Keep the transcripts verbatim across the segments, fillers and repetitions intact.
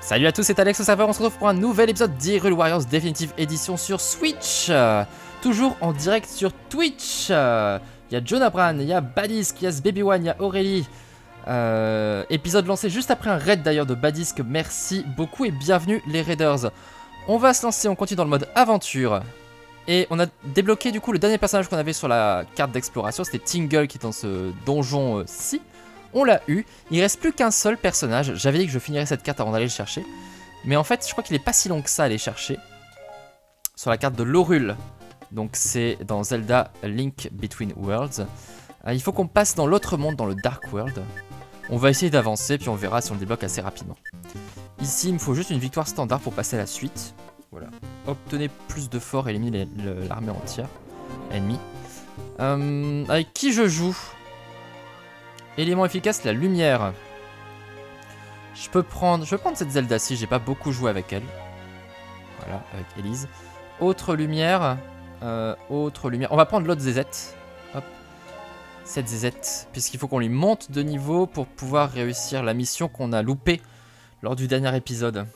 Salut à tous, c'est Alex au serveur, on se retrouve pour un nouvel épisode d'Hyrule Warriors Definitive Edition sur Switch. euh, Toujours en direct sur Twitch. Il euh, y a Jonabran, il y a Badisk, il y a Baby One, il y a Aurélie. euh, Épisode lancé juste après un raid d'ailleurs de Badisk, merci beaucoup et bienvenue les raiders. On va se lancer, on continue dans le mode aventure. Et on a débloqué du coup le dernier personnage qu'on avait sur la carte d'exploration, c'était Tingle qui est dans ce donjon-ci. On l'a eu, il reste plus qu'un seul personnage, j'avais dit que je finirais cette carte avant d'aller le chercher. Mais en fait je crois qu'il est pas si long que ça à aller chercher. Sur la carte de Lorule, donc c'est dans Zelda Link Between Worlds. euh, Il faut qu'on passe dans l'autre monde, dans le Dark World. On va essayer d'avancer puis on verra si on le débloque assez rapidement. Ici il me faut juste une victoire standard pour passer à la suite. Voilà, obtenez plus de forts, éliminez l'armée entière ennemie. Euh, avec qui je joue? Élément efficace, la lumière. Je peux prendre, je peux prendre cette Zelda-ci, j'ai pas beaucoup joué avec elle. Voilà, avec Elise. Autre lumière, euh, autre lumière. On va prendre l'autre Zézette. Hop, cette Zézette, puisqu'il faut qu'on lui monte de niveau pour pouvoir réussir la mission qu'on a loupée lors du dernier épisode.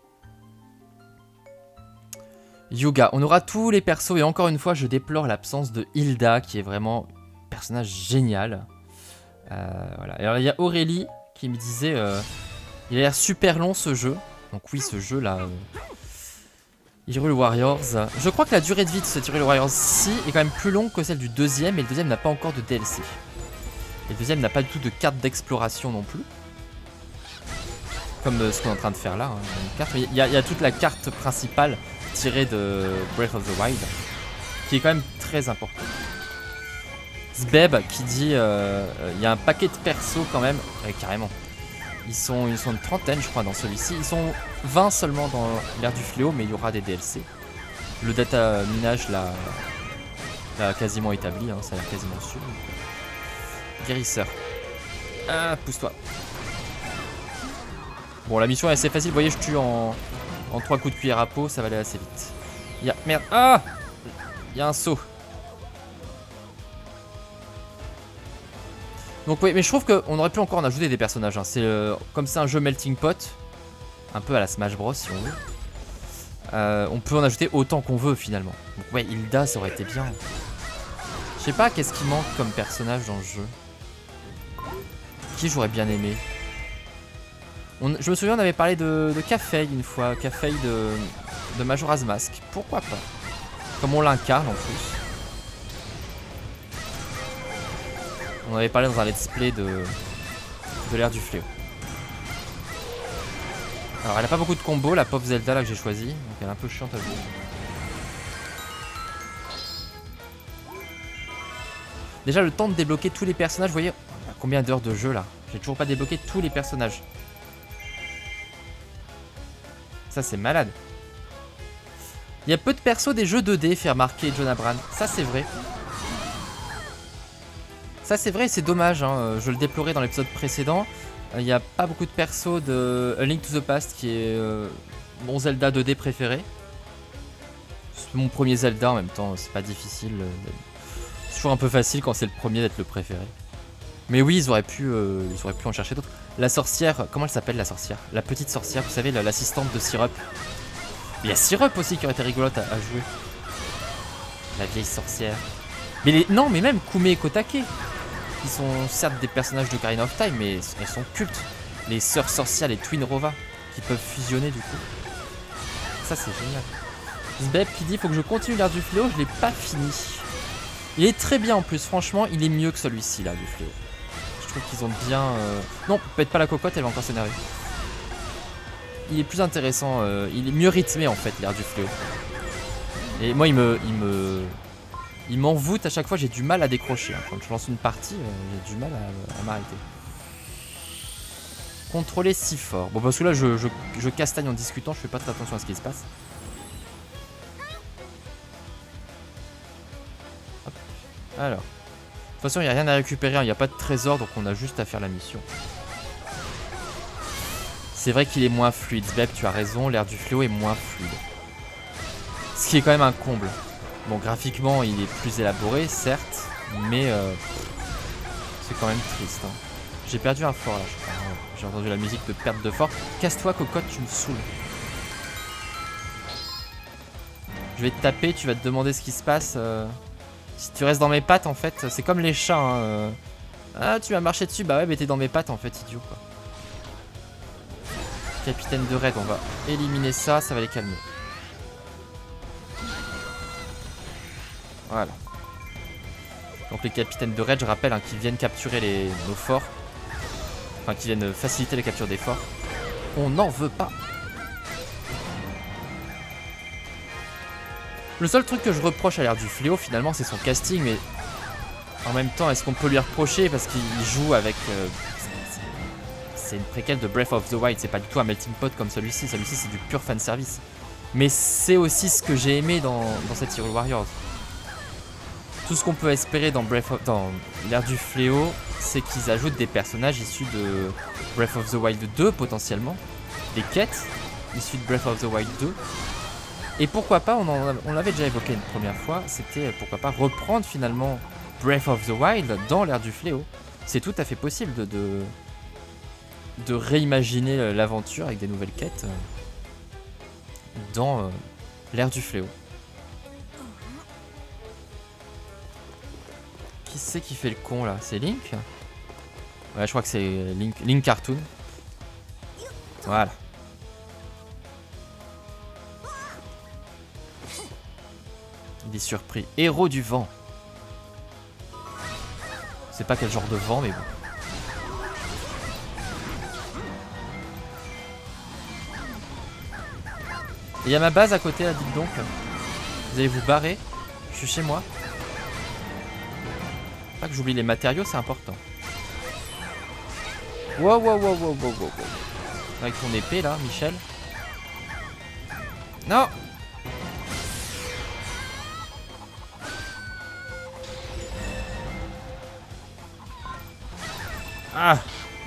Yuga, on aura tous les persos et encore une fois, je déplore l'absence de Hilda, qui est vraiment un personnage génial. Euh, voilà. Alors il y a Aurélie qui me disait euh, il a l'air super long ce jeu. Donc oui, ce jeu là euh, Hyrule Warriors, je crois que la durée de vie de ce Hyrule Warriors-ci est quand même plus longue que celle du deuxième. Et le deuxième n'a pas encore de D L C. Et le deuxième n'a pas du tout de carte d'exploration non plus, comme euh, ce qu'on est en train de faire là, hein. Il y, y a toute la carte principale tirée de Breath of the Wild, qui est quand même très importante. Zbeb qui dit euh, il y a un paquet de persos quand même, ouais, carrément. Ils sont, ils sont une trentaine je crois dans celui-ci. Ils sont vingt seulement dans l'ère du fléau, mais il y aura des D L C. Le data minage l'a quasiment établi, hein, ça a l'air quasiment sûr. Guérisseur. Ah, pousse-toi. Bon, la mission est assez facile, vous voyez, je tue en, en trois coups de cuillère à peau, ça va aller assez vite. Il y a, merde, ah, il y a un saut. Donc oui, mais je trouve qu'on aurait pu encore en ajouter des personnages, hein. C'est euh, comme c'est un jeu melting pot, un peu à la Smash Bros si on veut. Euh, on peut en ajouter autant qu'on veut finalement. Donc ouais, Hilda ça aurait été bien. Je sais pas qu'est-ce qui manque comme personnage dans le jeu. Qui j'aurais bien aimé. On, je me souviens on avait parlé de, de Kafei une fois, Kafei de, de Majora's Mask. Pourquoi pas? Comme on l'incarne en plus. On avait parlé dans un let's play de, de l'ère du fléau. Alors elle a pas beaucoup de combos, la pauvre Zelda là que j'ai choisie, donc elle est un peu chiante à jouer. Déjà le temps de débloquer tous les personnages, vous voyez, on a combien d'heures de jeu là? J'ai toujours pas débloqué tous les personnages. Ça c'est malade. Il y a peu de persos des jeux deux D, fait remarquer Jonabran, ça c'est vrai. Ça c'est vrai, c'est dommage, hein. Je le déplorais dans l'épisode précédent. Il n'y a pas beaucoup de persos de A Link to the Past qui est euh, mon Zelda deux D préféré. C'est mon premier Zelda en même temps, c'est pas difficile. C'est toujours un peu facile quand c'est le premier d'être le préféré. Mais oui, ils auraient pu, euh, ils auraient pu en chercher d'autres. La sorcière, comment elle s'appelle la sorcière? La petite sorcière, vous savez, l'assistante de Syrup. Il y a Syrup aussi qui aurait été rigolote à, à jouer. La vieille sorcière. Mais les... non, mais même Kume et Kotake. Qui sont certes des personnages de Ocarina of Time, mais elles sont cultes. Les sœurs sorcières, les Twin Rova, qui peuvent fusionner du coup. Ça c'est génial. Zbeb qui dit faut que je continue l'ère du fléau, je l'ai pas fini. Il est très bien en plus, franchement, il est mieux que celui-ci là du fléau. Je trouve qu'ils ont bien... Euh... Non, peut-être pas la cocotte, elle va encore s'énerver. Il est plus intéressant, euh... il est mieux rythmé en fait l'ère du fléau. Et moi il me... Il me... Il m'envoûte à chaque fois, j'ai du mal à décrocher. Hein. Quand je lance une partie, euh, j'ai du mal à, à m'arrêter. Contrôler si fort. Bon, parce que là, je, je, je castagne en discutant, je fais pas très attention à ce qui se passe. Hop. Alors. De toute façon, il n'y a rien à récupérer, il n'y a pas de trésor, donc on a juste à faire la mission. C'est vrai qu'il est moins fluide. Zbeb, tu as raison, l'ère du fléau est moins fluide. Ce qui est quand même un comble. Bon, graphiquement, il est plus élaboré, certes, mais euh, c'est quand même triste. Hein. J'ai perdu un fort là, je crois. J'ai entendu la musique de perte de force. Casse-toi, cocotte, tu me saoules. Je vais te taper, tu vas te demander ce qui se passe. Euh... Si tu restes dans mes pattes, en fait, c'est comme les chats. Hein, euh... Ah, tu m'as marché dessus. Bah ouais, mais t'es dans mes pattes, en fait, idiot, quoi. Capitaine de raid, on va éliminer ça, ça va les calmer. Voilà. Donc les capitaines de raid, je rappelle, hein, qui viennent capturer les... nos forts. Enfin, qui viennent faciliter la capture des forts. On n'en veut pas. Le seul truc que je reproche à l'ère du fléau, finalement, c'est son casting, mais en même temps, est-ce qu'on peut lui reprocher parce qu'il joue avec... Euh... C'est une préquelle de Breath of the Wild, c'est pas du tout un melting pot comme celui-ci, celui-ci c'est du pur fanservice. Mais c'est aussi ce que j'ai aimé dans, dans cette Hyrule Warriors. Tout ce qu'on peut espérer dans Breath of... dans l'ère du fléau, c'est qu'ils ajoutent des personnages issus de Breath of the Wild deux potentiellement, des quêtes issues de Breath of the Wild deux. Et pourquoi pas, on, en, on l'avait déjà évoqué une première fois, c'était pourquoi pas reprendre finalement Breath of the Wild dans l'ère du fléau. C'est tout à fait possible de, de, de réimaginer l'aventure avec des nouvelles quêtes dans euh, l'ère du fléau. Qui c'est qui fait le con là? C'est Link? Ouais, je crois que c'est Link, Link Cartoon. Voilà. Il est surpris. Héros du vent. Je sais pas quel genre de vent, mais bon. Il y a ma base à côté, là, dites donc. Vous allez vous barrer. Je suis chez moi. Pas que j'oublie les matériaux, c'est important. Wow, wow, wow, wow, wow, wow. Avec ton épée, là, Michel. Non! Ah!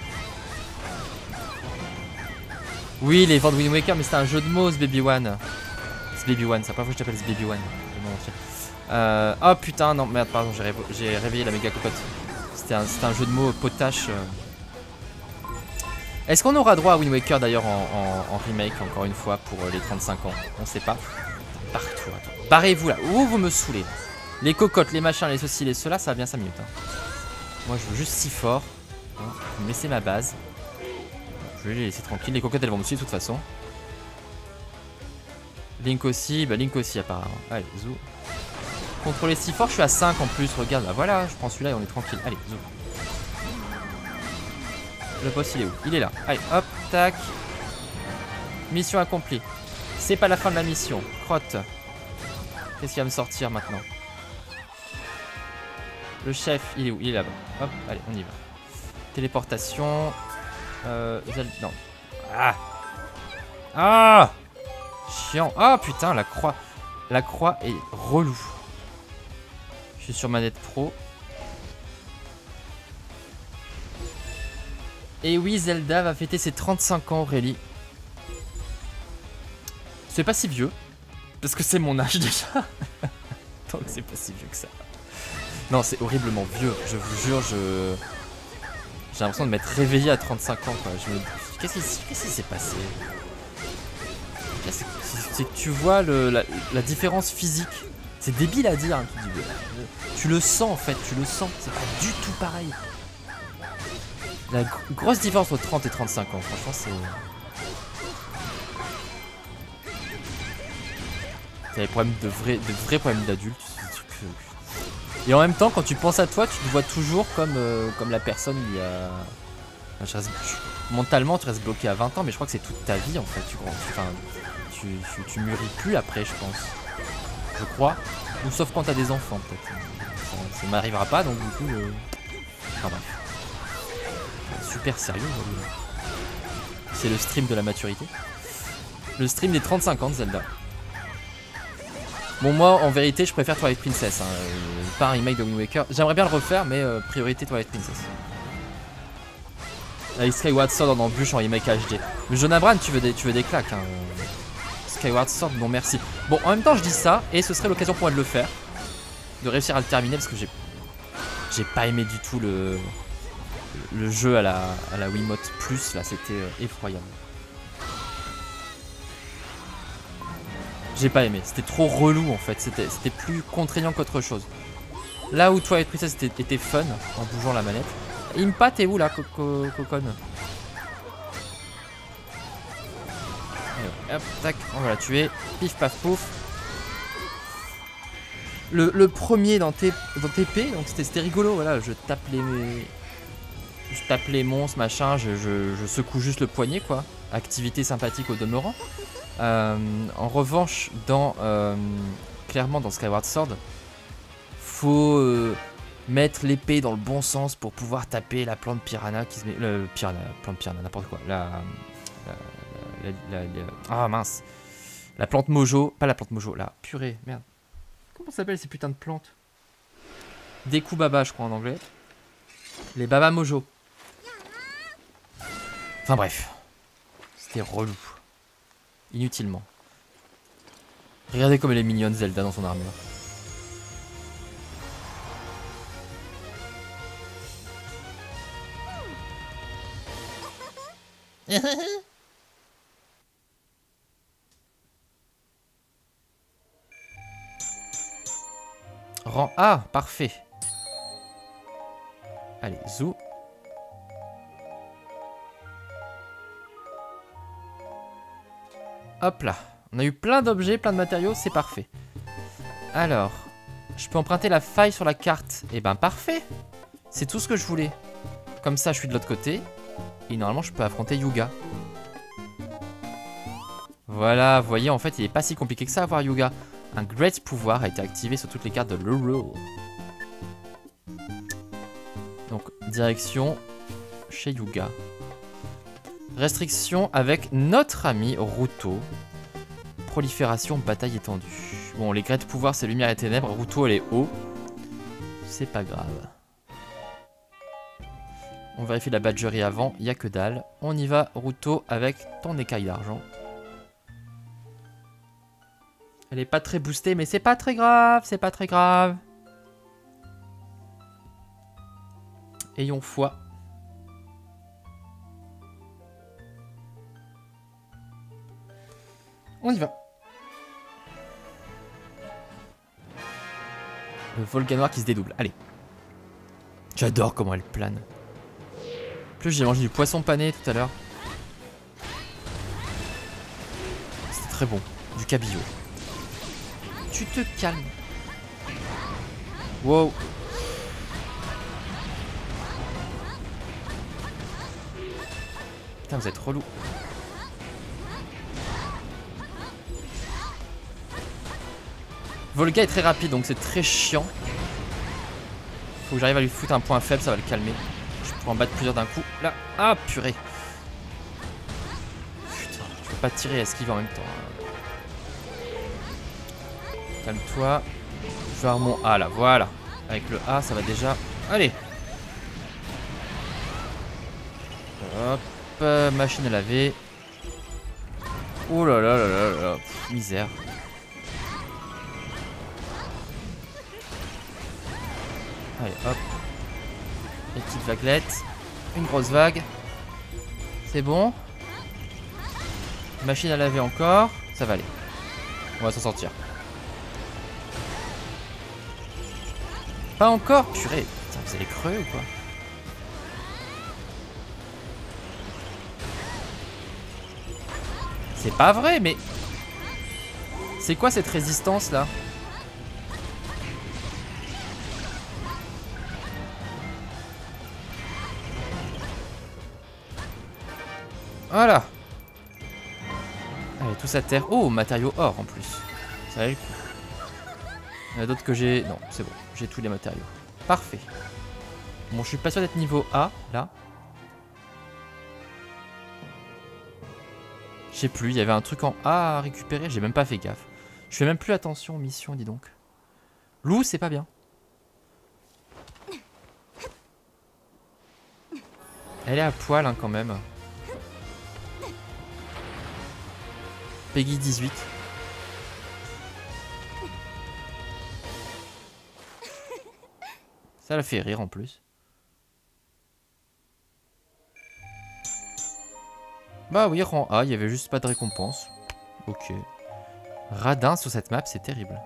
Oui, les vents de Wind Waker, mais c'était un jeu de mots, ce Baby One. Ce Baby One, c'est pas fois que je t'appelle ce Baby One. Euh, oh putain, non, merde, pardon, j'ai réveillé, réveillé la méga cocotte. C'était un, un jeu de mots potache. Euh. Est-ce qu'on aura droit à Wind Waker d'ailleurs en, en, en remake, encore une fois, pour les trente-cinq ans? On sait pas. Partout, attends. Barrez-vous là. Où vous me saoulez? Les cocottes, les machins, les ceci, les cela, ça va bien cinq minutes. Hein. Moi, je veux juste si fort. Hein. Vous me laissez ma base. Je vais les laisser tranquilles. Les cocottes, elles vont me suivre de toute façon. Link aussi. Bah, Link aussi, apparemment. Allez, zou. Contrôler si fort, je suis à cinq en plus. Regarde, bah voilà, je prends celui-là et on est tranquille. Allez, zou. Le boss, il est où? Il est là. Allez, hop, tac. Mission accomplie. C'est pas la fin de la mission. Crotte. Qu'est-ce qui va me sortir maintenant? Le chef, il est où? Il est là-bas. Hop, allez, on y va. Téléportation. Euh, non. Ah. Ah. Chiant. Ah, putain, la croix. La croix est relou. Je suis sur manette pro. Et oui, Zelda va fêter ses trente-cinq ans, Aurélie. C'est pas si vieux. Parce que c'est mon âge déjà. Donc c'est pas si vieux que ça. Non, c'est horriblement vieux. Je vous jure, je... J'ai l'impression de m'être réveillé à trente-cinq ans, quoi. Je me... Qu'est-ce qui qu'est-ce qui s'est passé? C'est que tu vois le, la, la différence physique. C'est débile à dire. Hein, tu, dis, tu le sens en fait, tu le sens. C'est pas du tout pareil. La gr grosse différence entre trente et trente-cinq ans, franchement, c'est... C'est des problèmes de vrais, de vrais problèmes d'adultes. Et en même temps, quand tu penses à toi, tu te vois toujours comme, euh, comme la personne il y a... Enfin, je reste... Mentalement, tu restes bloqué à vingt ans, mais je crois que c'est toute ta vie en fait. Tu, enfin, tu, tu, tu mûris plus après, je pense. Je crois. Ou sauf quand t'as des enfants, peut-être. Ça, ça m'arrivera pas, donc du coup... Euh... Enfin bref. Super sérieux, c'est le stream de la maturité. Le stream des trente-cinq ans de Zelda. Bon, moi en vérité je préfère Twilight Princess, hein. euh, pas un remake de Wind Waker. J'aimerais bien le refaire, mais euh, priorité Twilight Princess. Avec Skyward Sword en embûche en remake H D. Mais Jonabran, tu veux des, tu veux des claques, hein. Skyward Sword, non merci. Bon, en même temps je dis ça, et ce serait l'occasion pour moi de le faire. De réussir à le terminer, parce que j'ai j'ai pas aimé du tout le... le jeu à la, à la Wiimote Plus, là, c'était euh, effroyable. J'ai pas aimé, c'était trop relou en fait, c'était plus contraignant qu'autre chose. Là où Twilight Princess était, était fun, en bougeant la manette. Impa, t'es où là, Coco, Cocon? Hop, tac, on va la tuer. Pif, paf, pouf. Le, le premier dans, T, dans T P, donc c'était rigolo, voilà, je tape les... Je tape les monstres, machin, je, je, je secoue juste le poignet, quoi. Activité sympathique au demeurant. Euh, en revanche, dans euh, clairement dans Skyward Sword, faut euh, mettre l'épée dans le bon sens pour pouvoir taper la plante piranha qui se met... Le piranha, plante piranha, n'importe quoi. La, la, la, la, la, ah mince. La plante mojo, pas la plante mojo, la purée, merde. Comment s'appellent ces putains de plantes? Deku Baba, je crois en anglais. Les Baba Mojo. Enfin bref. C'était relou. Inutilement. Regardez comme elle est mignonne Zelda dans son armure. Rang A, parfait. Allez, zou. Hop là. On a eu plein d'objets, plein de matériaux, c'est parfait. Alors, je peux emprunter la faille sur la carte. Eh ben parfait. C'est tout ce que je voulais. Comme ça, je suis de l'autre côté. Et normalement, je peux affronter Yuga. Voilà, vous voyez, en fait, il n'est pas si compliqué que ça à voir Yuga. Un Great pouvoir a été activé sur toutes les cartes de l'Hyrule. Donc, direction chez Yuga. Restriction avec notre ami Ruto. Prolifération, bataille étendue. Bon, les Great pouvoirs, c'est lumière et ténèbres. Ruto, elle est haut. C'est pas grave. On vérifie la badgerie avant, il n'y a que dalle. On y va, Ruto, avec ton écaille d'argent. Elle est pas très boostée, mais c'est pas très grave, c'est pas très grave. Ayons foi. On y va. Le Volga noir qui se dédouble, allez. J'adore comment elle plane. En plus, j'ai mangé du poisson pané tout à l'heure. C'était très bon, du cabillaud. Tu te calmes. Wow. Putain, vous êtes relou. Volga est très rapide, donc c'est très chiant. Faut que j'arrive à lui foutre un point faible, ça va le calmer. Je pourrais en battre plusieurs d'un coup. Là, ah purée. Putain, je peux pas tirer et esquiver en même temps. Calme-toi. Je vais avoir mon A là, voilà. Avec le A, ça va déjà... Allez. Hop, euh, machine à laver. Oh là là là là là, pff, misère. Allez, hop. Une petite vaguelette. Une grosse vague. C'est bon. Machine à laver encore. Ça va aller. On va s'en sortir. Pas encore, purée. Putain, vous allez crever ou quoi? C'est pas vrai, mais... C'est quoi cette résistance là? Voilà. Allez, tous à terre. Oh, matériaux or en plus. Ça valait le coup. Il y en a d'autres que j'ai... Non, c'est bon. J'ai tous les matériaux. Parfait. Bon, je suis pas sûr d'être niveau A, là. Je sais plus, il y avait un truc en A à récupérer. J'ai même pas fait gaffe. Je fais même plus attention aux missions, dis donc. Loup, c'est pas bien. Elle est à poil, hein, quand même. Peggy dix-huit. Ça la fait rire en plus. Bah oui, rang A, il y avait juste pas de récompense. Ok. Radin sur cette map, c'est terrible.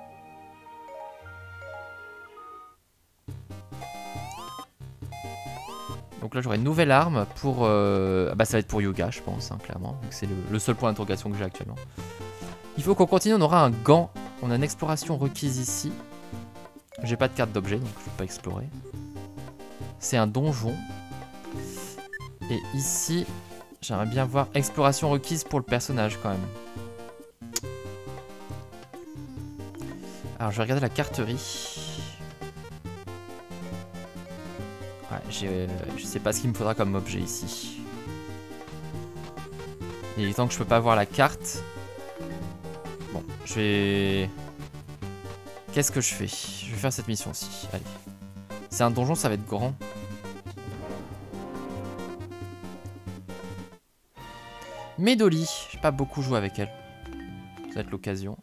Donc là j'aurai une nouvelle arme pour... Euh... Bah ça va être pour Yuga je pense, hein, clairement. C'est le, le seul point d'interrogation que j'ai actuellement. Il faut qu'on continue, on aura un gant. On a une exploration requise ici. J'ai pas de carte d'objet donc je peux pas explorer. C'est un donjon. Et ici, j'aimerais bien voir exploration requise pour le personnage quand même. Alors je vais regarder la carterie. Ouais, j'ai, je sais pas ce qu'il me faudra comme objet ici. Il est temps que je peux pas voir la carte. Bon, je vais... Qu'est-ce que je fais? Je vais faire cette mission-ci. Allez. C'est un donjon, ça va être grand. Médoli. J'ai pas beaucoup joué avec elle. Ça va être l'occasion.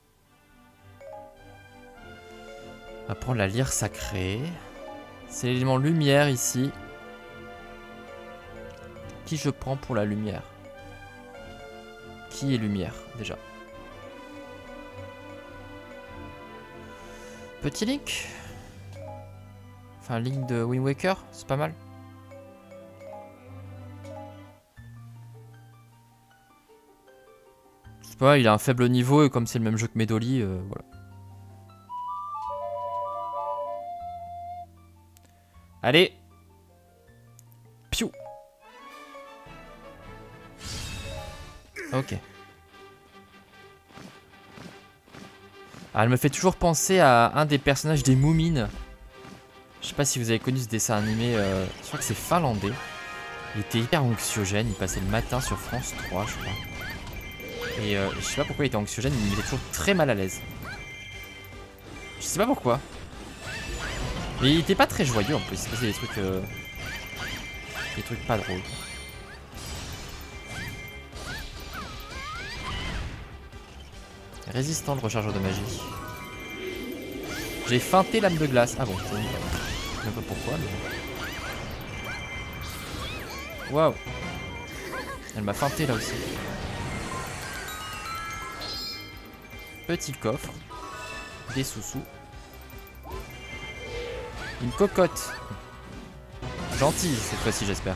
On va prendre la lyre sacrée. C'est l'élément lumière ici. Qui je prends pour la lumière? Qui est lumière déjà? Petit Link. Enfin, Link de Wind Waker, c'est pas mal. Je sais pas, il a un faible niveau et comme c'est le même jeu que Médoli, euh, voilà. Allez. Piou. Ok. Ah, elle me fait toujours penser à un des personnages des Moumines. Je sais pas si vous avez connu ce dessin animé. Euh, je crois que c'est finlandais. Il était hyper anxiogène. Il passait le matin sur France trois, je crois. Et euh, je sais pas pourquoi il était anxiogène, mais il était toujours très mal à l'aise. Je sais pas pourquoi. Mais il était pas très joyeux en plus. Il se passait des trucs. Euh, des trucs pas drôles. Résistant le rechargeur de magie. J'ai feinté l'âme de glace. Ah bon, je sais même pas pourquoi, mais... Waouh. Elle m'a feinté là aussi. Petit coffre. Des sous-sous. Une cocotte. Gentille cette fois-ci, j'espère.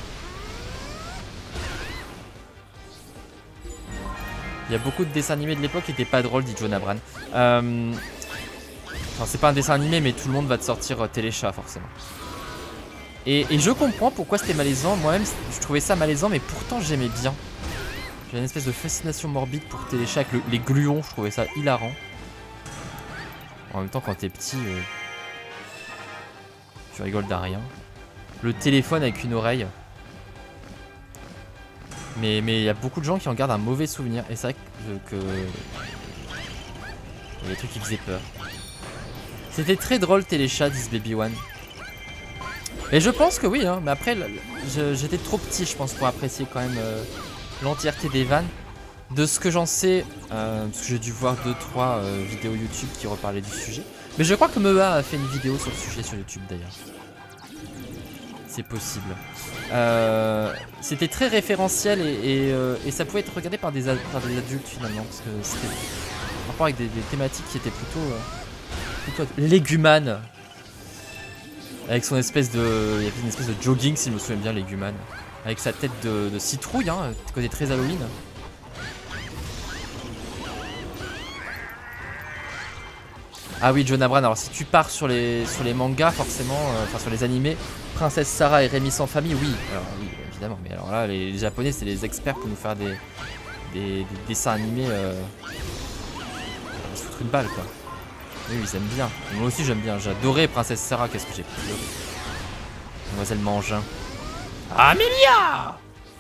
Il y a beaucoup de dessins animés de l'époque qui étaient pas drôles, dit Jonah Bran. Euh... Enfin, c'est pas un dessin animé, mais tout le monde va te sortir euh, Téléchat, forcément. Et, et je comprends pourquoi c'était malaisant. Moi-même, je trouvais ça malaisant, mais pourtant, j'aimais bien. J'ai une espèce de fascination morbide pour Téléchat avec le, les gluons. Je trouvais ça hilarant. En même temps, quand t'es petit, euh... tu rigoles d'un rien. Le téléphone avec une oreille. Mais il y a beaucoup de gens qui en gardent un mauvais souvenir. Et c'est vrai que... que... il y a des trucs qui faisaient peur. C'était très drôle Téléchat, disent Baby One. Et je pense que oui, hein. Mais après, j'étais trop petit, je pense, pour apprécier quand même euh, l'entièreté des vannes. De ce que j'en sais, euh, parce que j'ai dû voir deux trois euh, vidéos YouTube qui reparlaient du sujet. Mais je crois que Mea a fait une vidéo sur le sujet sur YouTube d'ailleurs. C'est possible. Euh, C'était très référentiel et, et, euh, et ça pouvait être regardé par des, par des adultes finalement. Parce que c'était en rapport avec des, des thématiques qui étaient plutôt... Euh, plutôt légumane. Avec son espèce de... Il y avait une espèce de jogging si je me souviens bien, légumane. Avec sa tête de, de citrouille, hein, côté très Halloween. Ah oui, Jonah Bran, alors si tu pars sur les, sur les mangas, forcément, euh, enfin sur les animés, Princesse Sarah et Rémi sans famille, oui. Alors oui, évidemment, mais alors là, les, les Japonais, c'est les experts pour nous faire des, des, des dessins animés. Euh, on se foutre une balle, quoi. Oui, ils aiment bien. Et moi aussi, j'aime bien. J'adorais Princesse Sarah, qu'est-ce que j'ai pleuré. Mademoiselle Mangin. Amélia!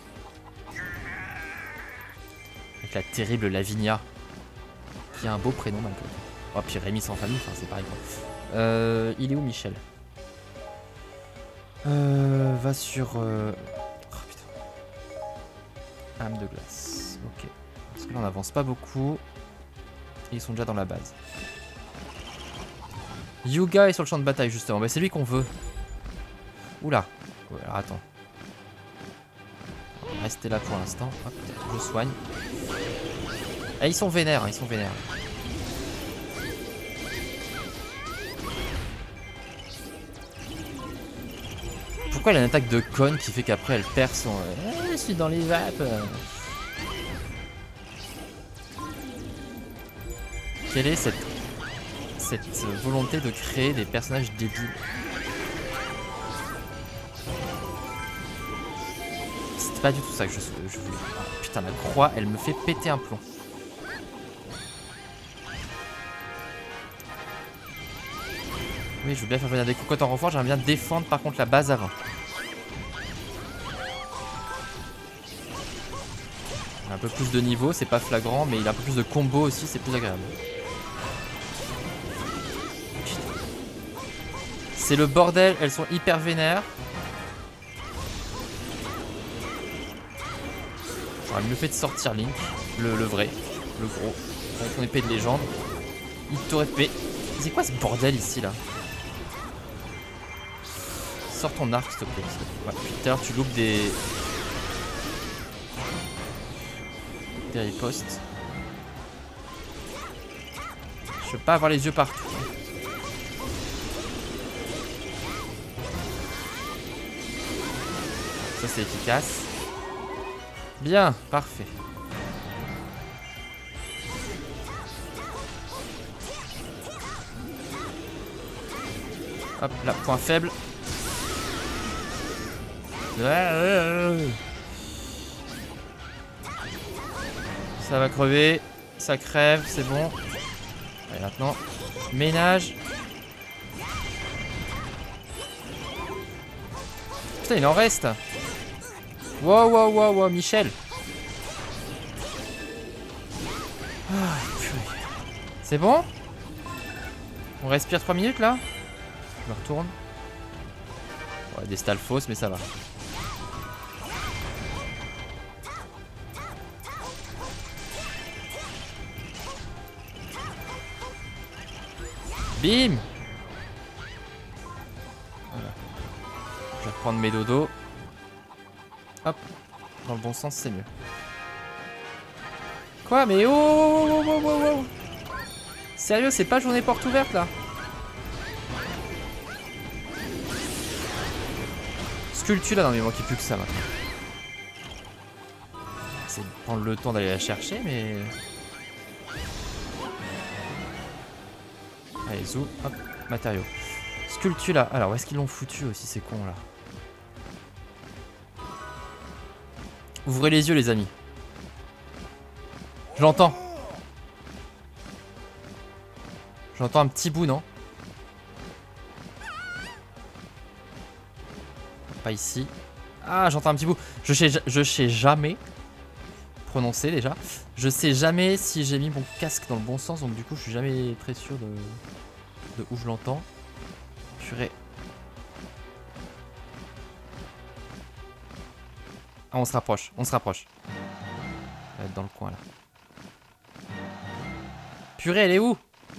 Avec la terrible Lavinia. Qui a un beau prénom, malgré tout. Oh, puis Rémi sans famille, enfin c'est pareil quoi. Euh, il est où Michel? Euh, va sur... Euh... Oh putain. Âme de glace. Ok. Parce que là on avance pas beaucoup. Et ils sont déjà dans la base. Yuga est sur le champ de bataille justement. Bah c'est lui qu'on veut. Oula. Ouais, alors attends. Ouais, rester là pour l'instant. Hop, je soigne. Et ils sont vénères, hein, ils sont vénères. Pourquoi elle a une attaque de conne qui fait qu'après elle perd son... Euh, je suis dans les vapes. Quelle est cette... cette volonté de créer des personnages débiles? C'était pas du tout ça que je, je voulais. Oh, putain, la croix, elle me fait péter un plomb. Oui, je veux bien faire venir des cocottes en renfort, j'aimerais bien défendre par contre la base avant. Un peu plus de niveau, c'est pas flagrant, mais il a un peu plus de combo aussi, c'est plus agréable. C'est le bordel, elles sont hyper vénères. J'aurais mieux fait de sortir Link, le, le vrai, le gros, avec son épée de légende. Il t'aurait fait... C'est quoi ce bordel ici là? Sors ton arc s'il te plaît. Ouais, Peter, tu loupes des... des ripostes. Je veux pas avoir les yeux partout. Ça c'est efficace. Bien, parfait. Hop là, point faible. Ça va crever, ça crève, c'est bon. Allez maintenant, ménage. Putain, il en reste. Wow, wow, wow, wow, Michel. Ah, c'est bon? On respire trois minutes là? Je me retourne. Ouais, des stalles fausses, mais ça va. Bim! Voilà. Je vais reprendre mes dodos. Hop. Dans le bon sens, c'est mieux. Quoi? Mais oh, oh, oh, oh, oh. Sérieux, c'est pas journée porte ouverte là? Sculpture là, non mais il manquait plus que ça maintenant. C'est de prendre le temps d'aller la chercher, mais... Allez, zou, hop, matériaux. Sculpture là. Alors, où est-ce qu'ils l'ont foutu aussi, ces cons là? Ouvrez les yeux, les amis. Je l'entends. J'entends un petit bout, non? Pas ici. Ah, j'entends un petit bout. Je sais, je sais jamais prononcer déjà. Je sais jamais si j'ai mis mon casque dans le bon sens, donc du coup, je suis jamais très sûr de, de où je l'entends. Purée. Ah, on se rapproche, on se rapproche. On va être dans le coin là. Purée, elle est où?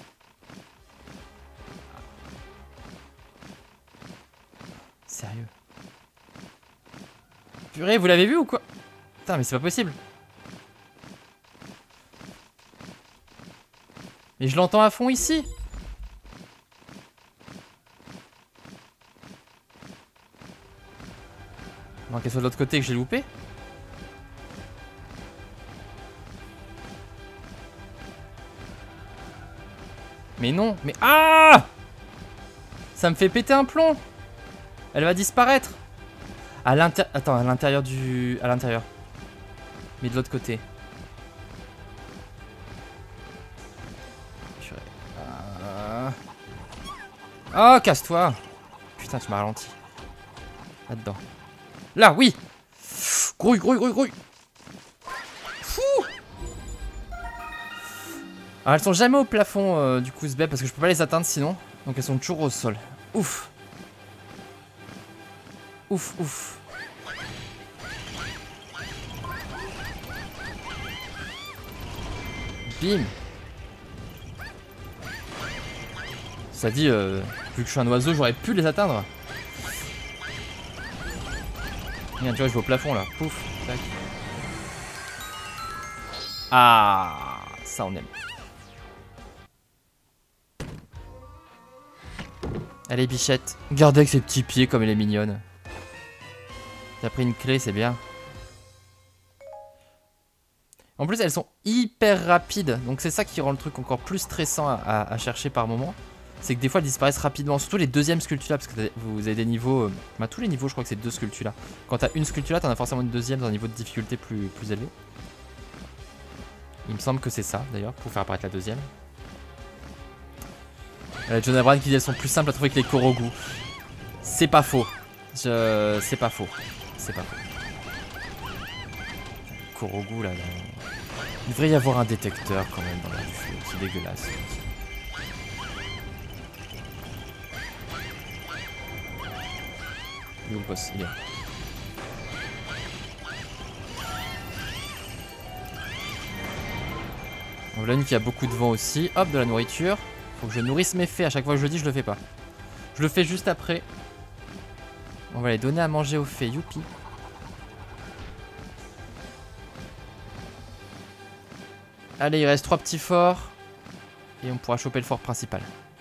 Sérieux? Purée, vous l'avez vu ou quoi? Putain, mais c'est pas possible. Mais je l'entends à fond ici. Non, qu'elle soit de l'autre côté que j'ai loupé. Mais non, mais... Ah! Ça me fait péter un plomb. Elle va disparaître. À l'intérieur... Attends, à l'intérieur du... À l'intérieur. Mais de l'autre côté. Euh... Oh, casse-toi. Putain, tu m'as ralenti. Là-dedans. Là, oui. Grouille, grouille, grouille, grouille. Fou. Alors, elles sont jamais au plafond, euh, du coup, ce bête, parce que je peux pas les atteindre sinon. Donc, elles sont toujours au sol. Ouf. Ouf, ouf. Bim. Ça dit, euh, vu que je suis un oiseau, j'aurais pu les atteindre. Regarde, tu vois, je vais au plafond là. Pouf. Tac. Ah, ça on aime. Allez Bichette, gardez avec ses petits pieds comme elle est mignonne. T'as pris une clé, c'est bien. En plus elles sont hyper rapides, donc c'est ça qui rend le truc encore plus stressant à, à, à chercher par moment. C'est que des fois elles disparaissent rapidement, surtout les deuxièmes sculptures parce que vous avez des niveaux, euh, bah tous les niveaux je crois que c'est deux sculptures là. Quand t'as une sculpture là, t'en as forcément une deuxième dans un niveau de difficulté plus, plus élevé. Il me semble que c'est ça d'ailleurs, pour faire apparaître la deuxième. Euh, John Abraham qui dit elles sont plus simples à trouver que les Korogu. C'est pas faux. Je... C'est pas faux. C'est pas faux. Korogu là, là. Il devrait y avoir un détecteur quand même dans l'air du feu. C'est dégueulasse. Il est où le boss? Il est là. On l'a une qui a beaucoup de vent aussi. Hop, de la nourriture. Faut que je nourrisse mes fées. À chaque fois que je le dis, je le fais pas. Je le fais juste après. On va les donner à manger aux fées. Youpi. Allez, il reste trois petits forts. Et on pourra choper le fort principal.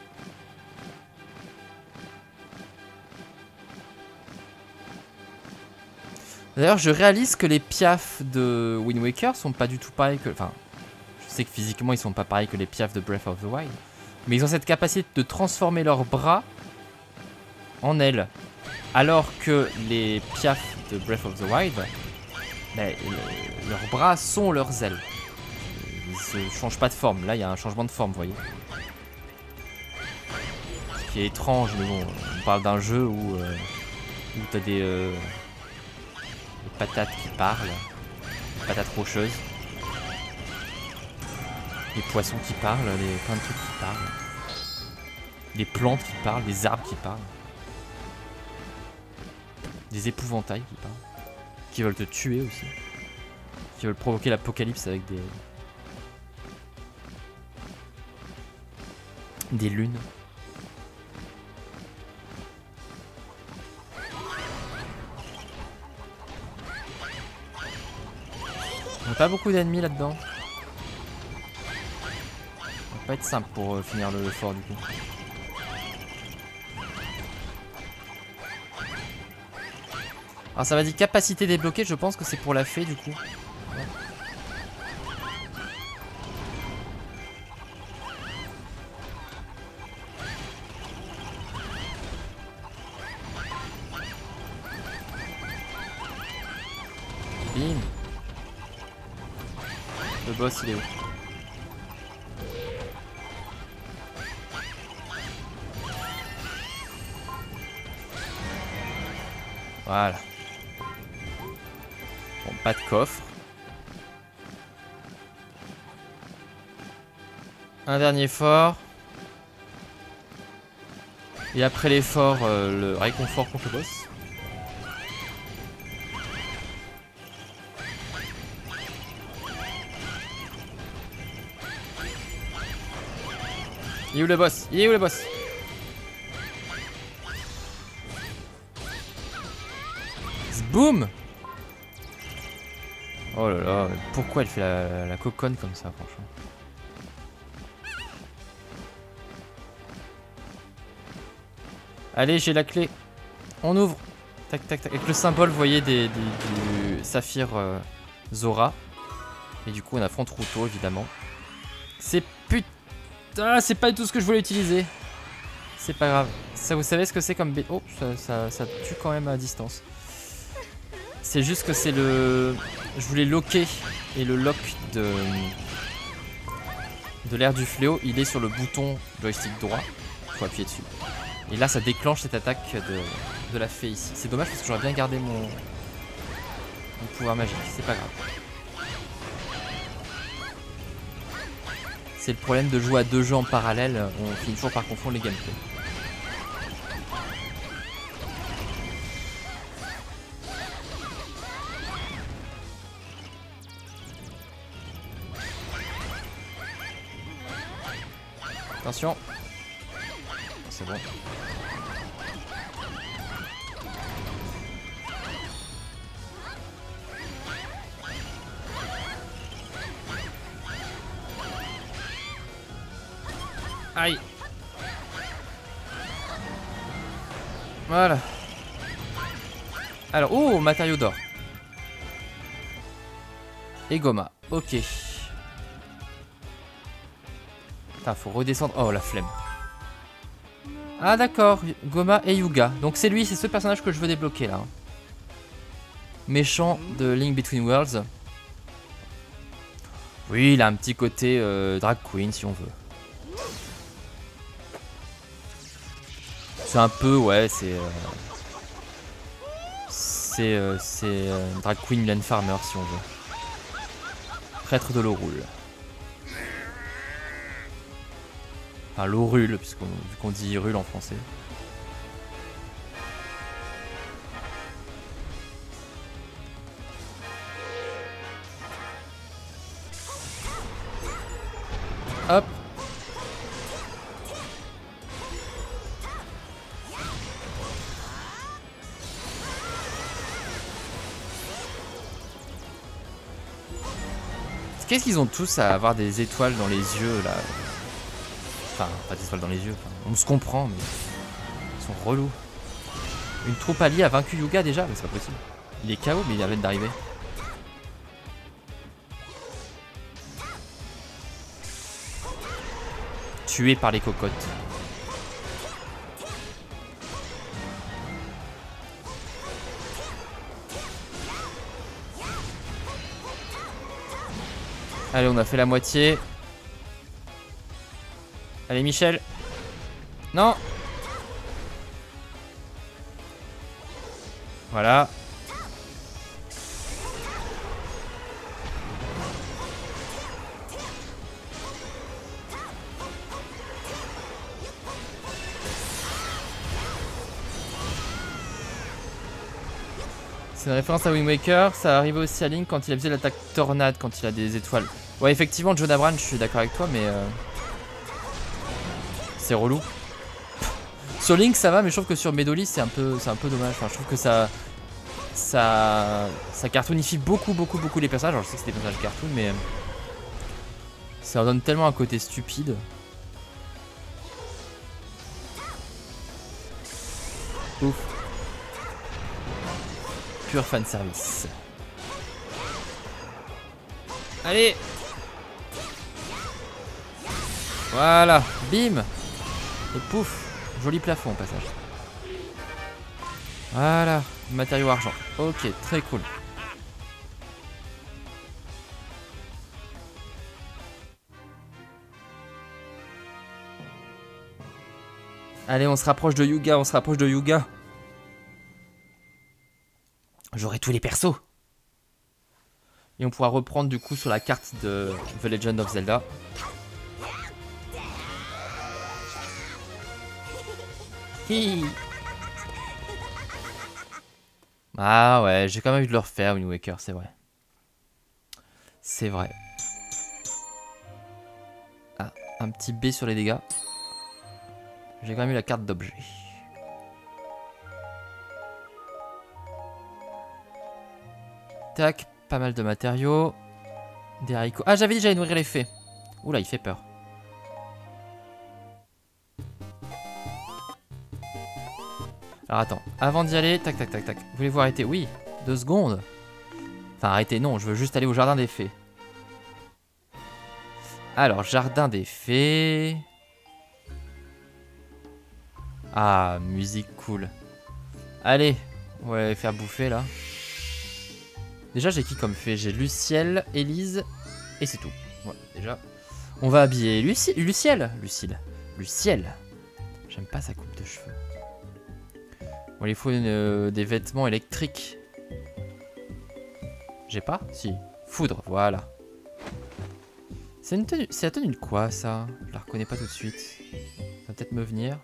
D'ailleurs, je réalise que les piafs de Wind Waker sont pas du tout pareils que... Enfin, je sais que physiquement, ils sont pas pareils que les piafs de Breath of the Wild. Mais ils ont cette capacité de transformer leurs bras en ailes. Alors que les piafs de Breath of the Wild, ben, leurs bras sont leurs ailes. Ils ne changent pas de forme. Là, il y a un changement de forme, vous voyez. Ce qui est étrange, mais bon, on parle d'un jeu où, euh, où tu as des, euh, des patates qui parlent, des patates rocheuses, des poissons qui parlent, des, plein de trucs qui parlent, des plantes qui parlent, des arbres qui parlent, des épouvantails qui parlent, qui veulent te tuer aussi, qui veulent provoquer l'apocalypse avec des... des lunes. On n'a pas beaucoup d'ennemis là-dedans. Ça va pas être simple pour euh, finir le, le fort du coup. Alors ça va dire capacité débloquée, je pense que c'est pour la fée du coup. Ouais. Bim. Le boss il est où? Voilà. Bon, pas de coffre. Un dernier fort. Et après les forts, euh, le réconfort contre le boss. Il est où le boss? Il est où le boss? Boum! Oh là là, pourquoi elle fait la, la coconne comme ça, franchement? Allez, j'ai la clé. On ouvre. Tac, tac, tac. Avec le symbole, vous voyez, des, des, du saphir euh, Zora. Et du coup, on affronte Ruto, évidemment. C'est putain, c'est pas du tout ce que je voulais utiliser. C'est pas grave. Ça, vous savez ce que c'est comme... Oh, ça, ça, ça tue quand même à distance. C'est juste que c'est le... Je voulais locker. Et le lock de... De l'air du fléau, il est sur le bouton joystick droit. Il faut appuyer dessus. Et là, ça déclenche cette attaque de, de la fée ici. C'est dommage parce que j'aurais bien gardé mon... mon pouvoir magique. C'est pas grave. C'est le problème de jouer à deux jeux en parallèle. On finit toujours par confondre les gameplays. Attention. C'est bon. Aïe. Voilà. Alors, oh, matériau d'or. Et Goma, ok. Putain, faut redescendre. Oh, la flemme. Ah, d'accord, Goma et Yuga. Donc c'est lui, c'est ce personnage que je veux débloquer là. Méchant de Link Between Worlds. Oui, il a un petit côté euh, drag queen si on veut. C'est un peu, ouais, c'est... Euh, c'est euh, euh, drag queen Mylène Farmer si on veut. Prêtre de l'Orule. Enfin, l'Orule, puisqu'on vu qu'on dit Hyrule en français. Hop. Qu'est-ce qu'ils ont tous à avoir des étoiles dans les yeux là? Enfin, pas des étoiles dans les yeux, enfin, on se comprend, mais ils sont relous. Une troupe alliée a vaincu Yuga déjà? Mais c'est pas possible. Il est K O, mais il vient d'arriver. Tué par les cocottes. Allez, on a fait la moitié. Allez, Michel. Non. Voilà. C'est une référence à Wind Waker, ça arrivait aussi à Link quand il a fait l'attaque tornade, quand il a des étoiles. Ouais, effectivement, Jonah Brand, je suis d'accord avec toi, mais... Euh... c'est relou. Sur Link, ça va, mais je trouve que sur Medoli, c'est un peu, c'est un peu dommage. Enfin, je trouve que ça... Ça... Ça cartoonifie beaucoup, beaucoup, beaucoup les personnages. Alors, je sais que c'est des personnages cartoon, mais... Ça leur donne tellement un côté stupide. Ouf. Pur fan service. Allez. Voilà, bim. Et pouf, joli plafond au passage. Voilà, matériau argent. Ok, très cool. Allez, on se rapproche de Yuga, on se rapproche de Yuga. J'aurai tous les persos. Et on pourra reprendre du coup sur la carte de The Legend of Zelda. Hi. Ah ouais, j'ai quand même envie de le refaire, Wind Waker, c'est vrai. C'est vrai. Ah, un petit B sur les dégâts. J'ai quand même eu la carte d'objet. Tac, pas mal de matériaux. Des haricots. Ah, j'avais dit j'allais nourrir les fées. Oula, il fait peur. Alors attends, avant d'y aller, tac tac tac tac. Voulez-vous arrêter? Oui, deux secondes. Enfin, arrêtez, non, je veux juste aller au jardin des fées. Alors, jardin des fées. Ah, musique cool. Allez, on va les faire bouffer là. Déjà, j'ai qui comme fée? J'ai Luciel, Élise, et c'est tout. Ouais, déjà. On va habiller Luci Luciel. Lucille. Luciel. J'aime pas sa coupe de cheveux. Bon, il faut une, euh, des vêtements électriques. J'ai pas? Si. Foudre, voilà. C'est une tenue. C'est la tenue de quoi ça? Je la reconnais pas tout de suite. Ça va peut-être me venir.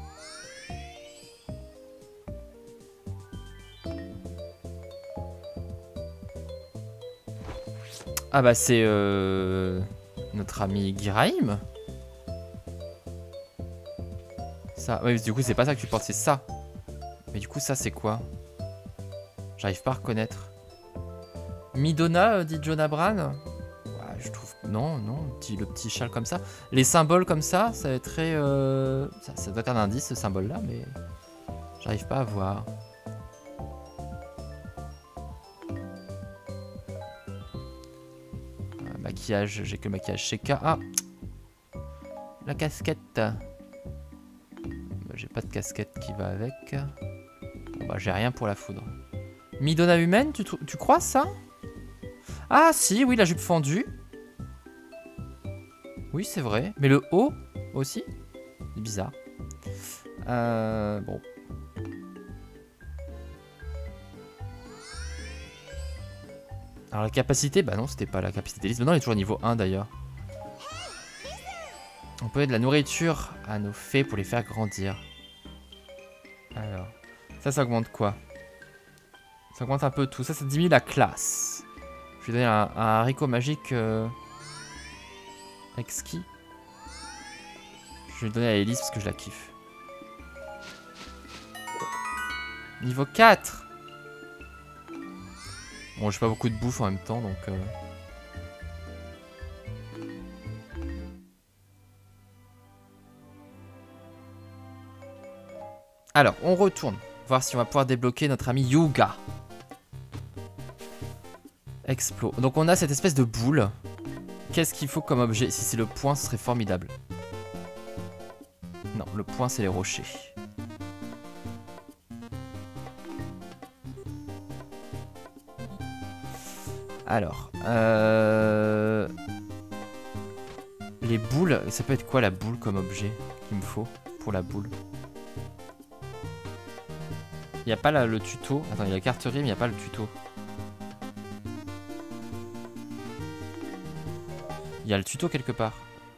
Ah bah c'est euh, notre ami Giraim. Ça, oui, du coup c'est pas ça que tu portes, c'est ça. Mais du coup ça c'est quoi? J'arrive pas à reconnaître. Midona, euh, dit Jonah Bran. Ouais, je trouve... Non, non, le petit, le petit châle comme ça. Les symboles comme ça, ça va être très... Euh... Ça, ça doit être un indice, ce symbole-là, mais... J'arrive pas à voir. Euh, maquillage, j'ai que le maquillage chez K. Ah, la casquette. Bah, j'ai pas de casquette qui va avec. Bon bah j'ai rien pour la foudre. Midona humaine, tu, tu crois ça? Ah si, oui, la jupe fendue. Oui, c'est vrai. Mais le haut aussi? C'est bizarre. Euh, bon. Alors la capacité, bah non, c'était pas la capacité liste. Maintenant, elle est toujours niveau un d'ailleurs. On peut donner de la nourriture à nos fées pour les faire grandir. Alors, ça, ça augmente quoi? Ça augmente un peu tout. Ça, ça diminue la classe. Je vais donner un, un haricot magique euh, exquis. Je vais le donner à Elise parce que je la kiffe. Niveau quatre. Bon, j'ai pas beaucoup de bouffe en même temps, donc... Euh... Alors, on retourne. Voir si on va pouvoir débloquer notre ami Yuga. Explo. Donc on a cette espèce de boule. Qu'est-ce qu'il faut comme objet? Si c'est le point, ce serait formidable. Non, le point, c'est les rochers. Alors, euh... les boules, ça peut être quoi la boule comme objet qu'il me faut pour la boule? Il n'y a pas la, le tuto. Attends, il y a la carterie, mais il n'y a pas le tuto. Il y a le tuto quelque part.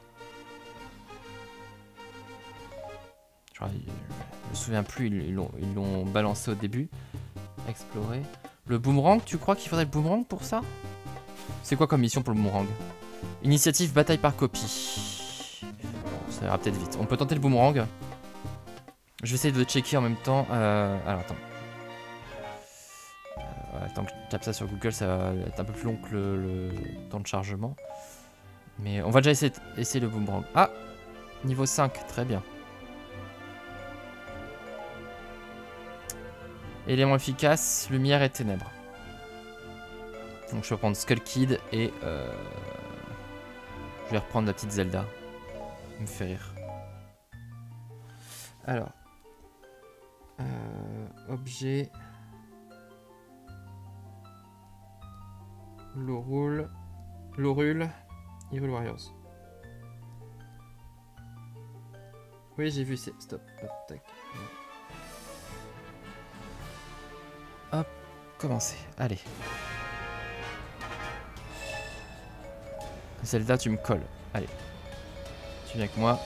Genre, je me souviens plus, ils l'ont ils l'ont balancé au début. Explorer. Le boomerang, tu crois qu'il faudrait le boomerang pour ça? C'est quoi comme mission pour le boomerang? Initiative bataille par copie. Bon, ça ira peut-être vite. On peut tenter le boomerang. Je vais essayer de le checker en même temps. Euh, alors attends. Euh, attends que je tape ça sur Google, ça va être un peu plus long que le, le temps de chargement. Mais on va déjà essayer, essayer le boomerang. Ah, niveau cinq, très bien. Élément efficace, lumière et ténèbres. Donc je vais prendre Skull Kid et euh, je vais reprendre la petite Zelda. Ça me fait rire. Alors. Euh, objet. Lorule. Lorule. Hyrule Warriors. Oui, j'ai vu, c'est... Stop. Hop, tac. Hop, commencer. Allez. Zelda, tu me colles. Allez. Tu viens avec moi.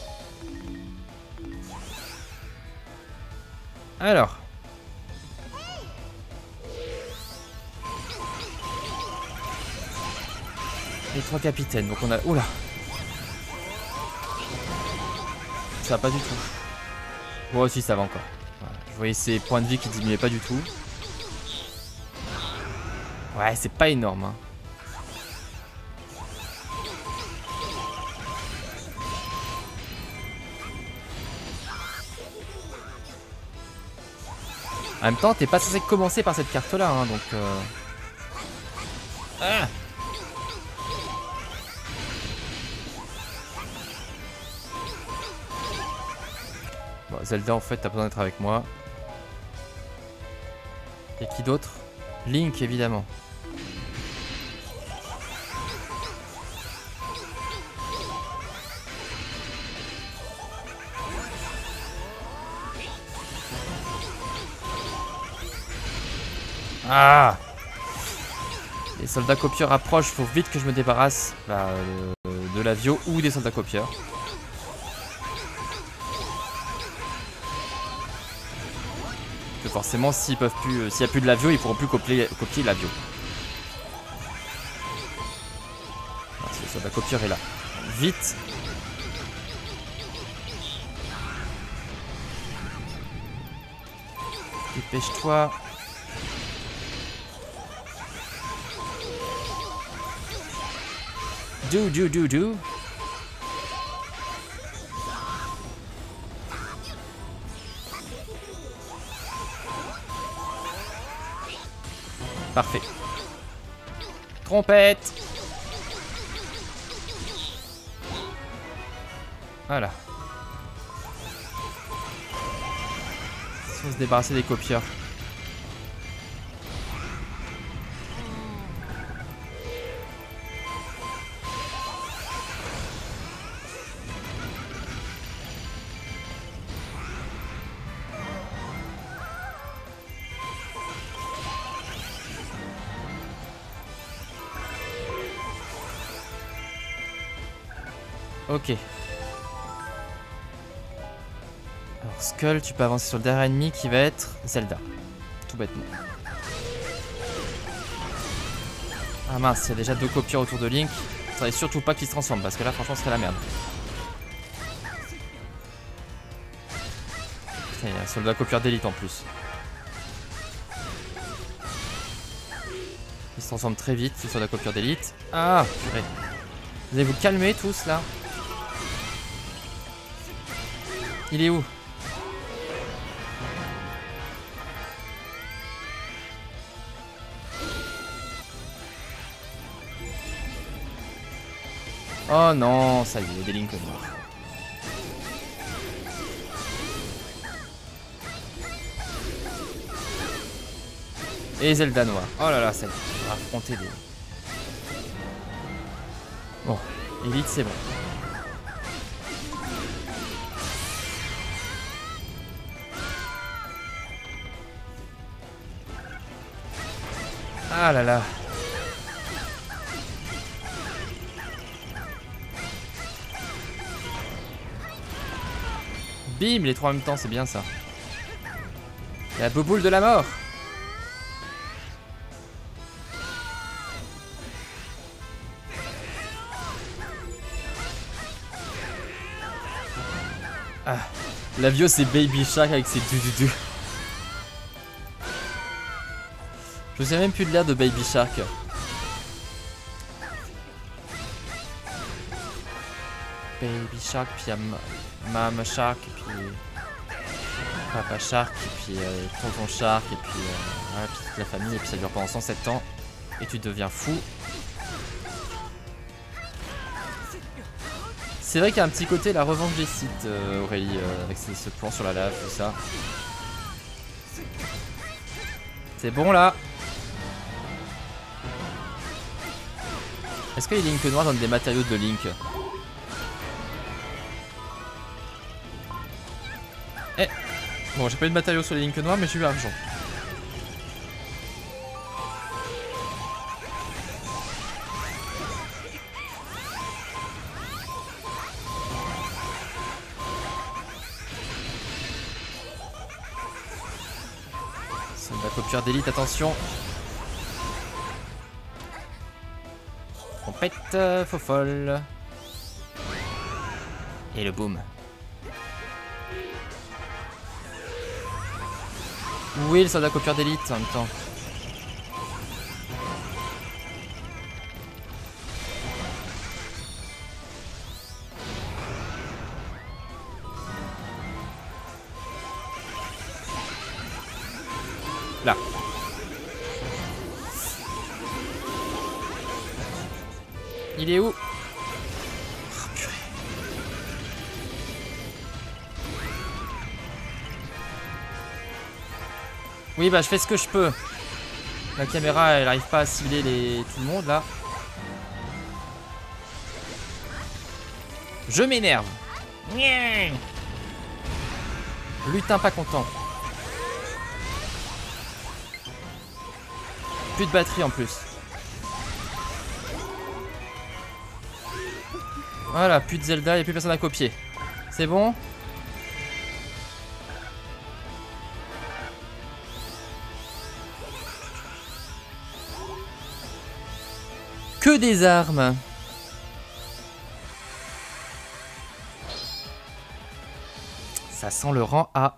Alors. Les trois capitaines. Donc on a... Oula. Ça va pas du tout. Moi aussi ça va encore. Voilà. Je voyais ces points de vie qui diminuaient pas du tout. Ouais, c'est pas énorme. Hein. En même temps, t'es pas censé commencer par cette carte-là, hein, donc... Euh... Ah bon, Zelda, en fait, t'as besoin d'être avec moi. Et qui d'autre? Link, évidemment. Ah! Les soldats copieurs approchent, faut vite que je me débarrasse bah, euh, de l'avio ou des soldats copieurs. Que forcément, s'ils peuvent plus, euh, s'il n'y a plus de l'avio, ils pourront plus copier, copier l'avio. Le soldat copieur est là. Vite! Dépêche-toi. Do, do, do, do. Parfait. Trompette. Voilà. Il faut se débarrasser des copieurs. Ok. Alors Skull, tu peux avancer sur le dernier ennemi qui va être Zelda. Tout bêtement. Ah mince, il y a déjà deux copieurs autour de Link. Il faudrait surtout pas qu'il se transforme parce que là franchement ce serait la merde. Putain, il y a un soldat copieur d'élite en plus. Il se transforme très vite, ce soldat copieur d'élite. Ah purée. Vous allez vous calmer tous là. Il est où? Oh non, ça y est, il y a des Link noirs. Et Zelda noir. Oh là là, ça y est, on va affronter des... Bon, Elite c'est bon. Ah là là. Bim, les trois en même temps, c'est bien ça. La bouboule de la mort. Ah, la bio c'est Baby Shark avec ses du du du. Je me souviens même plus de l'air de Baby Shark. Baby Shark, puis il y a Mama Shark, et puis Papa Shark, et puis euh, Tonton Shark, et puis, euh, ouais, puis toute la famille, et puis ça dure pendant cent sept ans, et tu deviens fou. C'est vrai qu'il y a un petit côté la revanche des sites, euh, Aurélie, euh, avec ce, ce plan sur la lave, tout ça. C'est bon là. Est-ce que les Link noirs donnent des matériaux de Link? Eh. Bon, j'ai pas eu de matériaux sur les Link noirs, mais j'ai eu l'argent. Soldat copieur d'élite, attention. On pète, euh, faux folle. Et le boom. Oui, le soldat copieur d'élite en même temps. Là. Il est où? Oh, purée. Oui, bah je fais ce que je peux. La caméra, elle arrive pas à cibler les... tout le monde là. Je m'énerve. Lutin pas content. Plus de batterie en plus. Voilà, plus de Zelda, il n'y a plus personne à copier. C'est bon? Que des armes. Ça sent le rang A.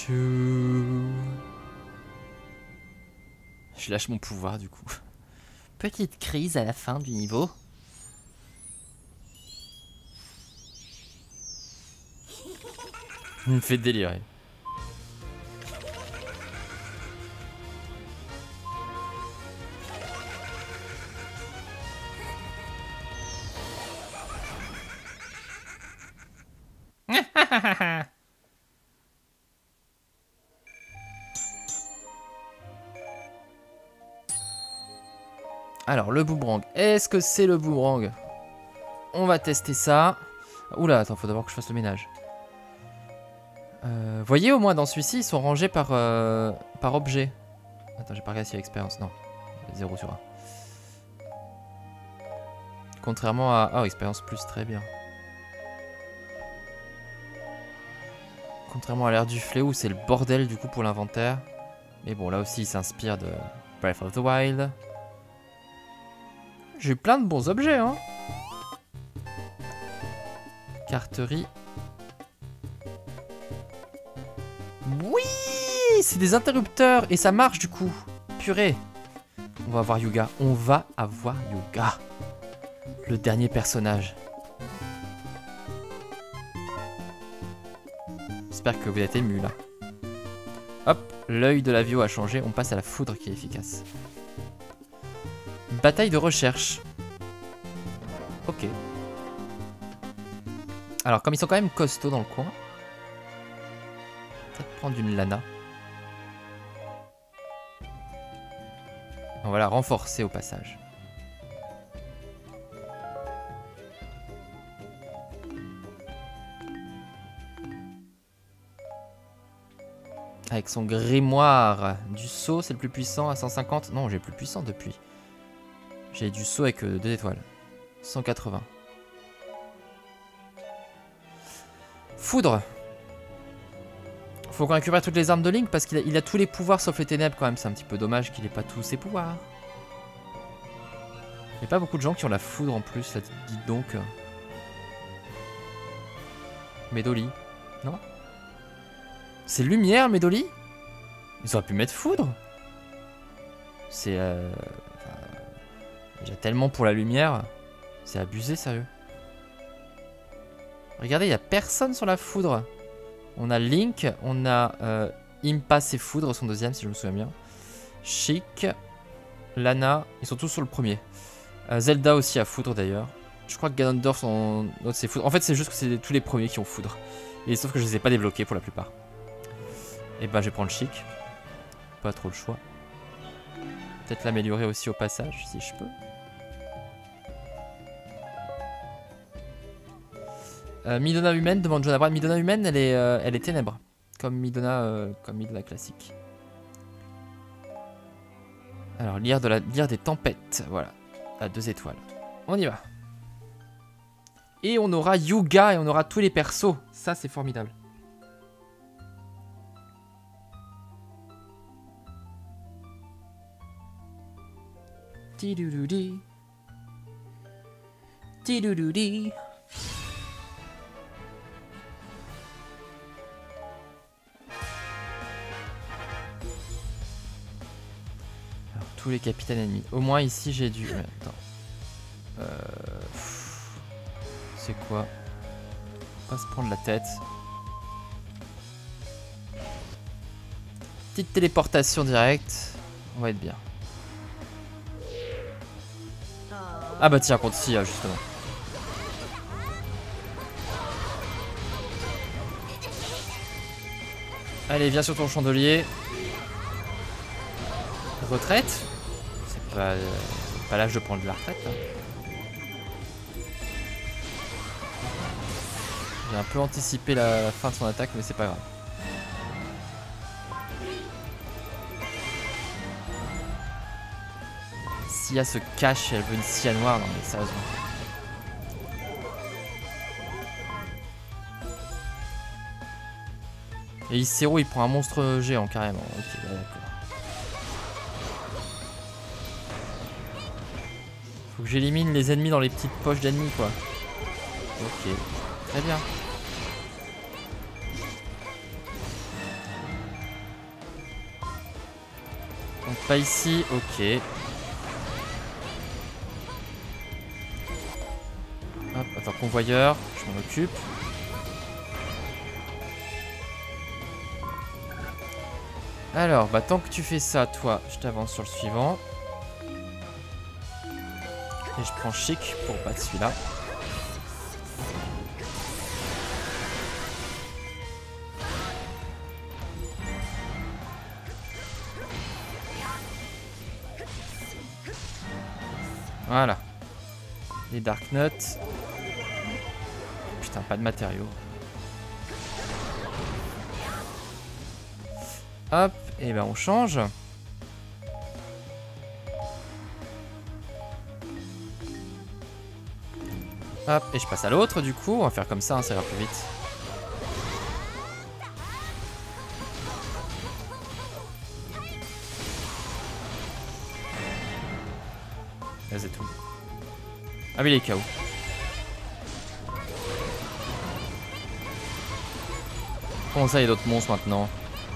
Chou. Je lâche mon pouvoir du coup. Petite crise à la fin du niveau. Il me fait délirer. Alors, le boomerang. Est-ce que c'est le boomerang? On va tester ça. Oula, attends, faut d'abord que je fasse le ménage. Euh, voyez, au moins dans celui-ci, ils sont rangés par, euh, par objet. Attends, j'ai pas regardé s'il y a expérience. Non, zéro sur un. Contrairement à... Ah, expérience plus, très bien. Contrairement à l'ère du fléau, c'est le bordel du coup pour l'inventaire. Mais bon, là aussi, il s'inspire de Breath of the Wild. J'ai plein de bons objets, hein. Carterie. Oui, c'est des interrupteurs et ça marche du coup. Purée. On va avoir Yuga. On va avoir Yuga. Le dernier personnage. J'espère que vous êtes ému là. Hop, l'œil de la Vio a changé. On passe à la foudre qui est efficace. Bataille de recherche. Ok. Alors, comme ils sont quand même costauds dans le coin, peut-être prendre une Lana. On va la renforcer au passage. Avec son grimoire du saut, c'est le plus puissant à cent cinquante. Non, j'ai le plus puissant depuis. J'ai du saut avec euh, deux étoiles. cent quatre-vingts. Foudre. Faut qu'on récupère toutes les armes de Link parce qu'il a, il a tous les pouvoirs sauf les ténèbres quand même. C'est un petit peu dommage qu'il ait pas tous ses pouvoirs. Il n'y a pas beaucoup de gens qui ont la foudre en plus, là, dites donc. Medoli. Non? C'est lumière, Medoli? Ils auraient pu mettre foudre. C'est... Euh... Enfin, déjà tellement pour la lumière. C'est abusé, sérieux. Regardez, il n'y a personne sur la foudre. On a Link, on a euh, Impa et Foudre, son deuxième, si je me souviens bien. Chic, Lana, ils sont tous sur le premier. Euh, Zelda aussi a Foudre d'ailleurs. Je crois que Ganondorf, son autre, c'est Foudre. En fait, c'est juste que c'est tous les premiers qui ont Foudre. Et sauf que je les ai pas débloqués pour la plupart. Et ben, je vais prendre Chic. Pas trop le choix. Peut-être l'améliorer aussi au passage, si je peux. Euh, Midona humaine, demande Jonah Brand. Midona humaine, elle est, euh, elle est ténèbre. Comme Midona, euh, comme Midona classique. Alors, lire, de la, lire des tempêtes. Voilà. À deux étoiles. On y va. Et on aura Yuga et on aura tous les persos. Ça, c'est formidable. Tidoudoudi. Tidoudoudi. Alors, tous les capitaines ennemis. Au moins ici j'ai dû... Ouais, attends. Euh... C'est quoi? Pas se prendre la tête. Petite téléportation directe. On va être bien. Ah bah tiens, contre Sia justement. Allez, viens sur ton chandelier. Retraite. C'est pas, euh, pas l'âge de prendre de la retraite. Hein. J'ai un peu anticipé la fin de son attaque, mais c'est pas grave. Sia se cache et elle veut une Sia noire, non mais sérieusement. Et Isero il prend un monstre géant carrément. Ok, d'accord. Faut que j'élimine les ennemis dans les petites poches d'ennemis quoi. Ok, très bien. Pas ici, ok. Hop, attends, convoyeur, je m'en occupe. Alors, bah tant que tu fais ça, toi, je t'avance sur le suivant. Et je prends Chic pour battre celui-là. Voilà. Les Dark Nuts. Putain, pas de matériaux. Hop, et ben on change. Hop, et je passe à l'autre du coup. On va faire comme ça, hein, ça ira plus vite. Là c'est tout. Ah mais il est K O. Comment ça, il y a d'autres monstres maintenant?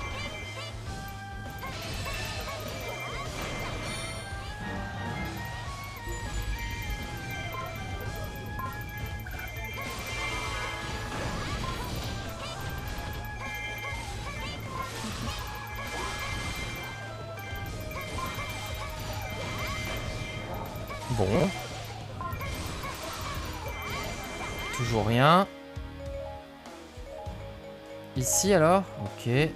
Bon. Toujours rien. Ici alors? Ok.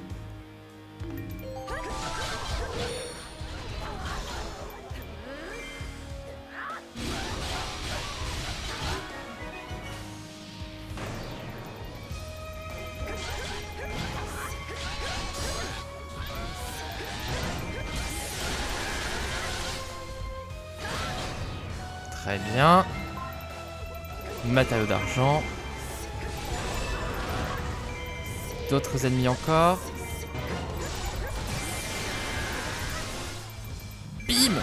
Très bien. Matériaux d'argent. D'autres ennemis encore. Bim!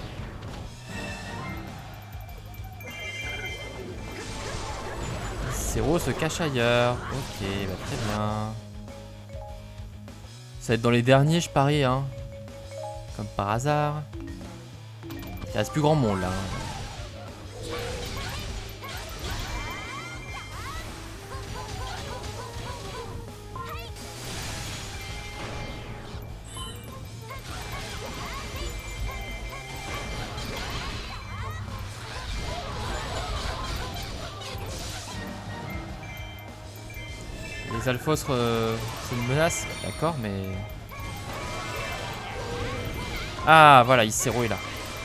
Zéro se cache ailleurs. Ok, bah très bien. Ça va être dans les derniers, je parie, hein. Comme par hasard. Il reste plus grand monde là. Hein. Les Alphos, euh, c'est une menace, d'accord, mais... Ah, voilà, Issero est là.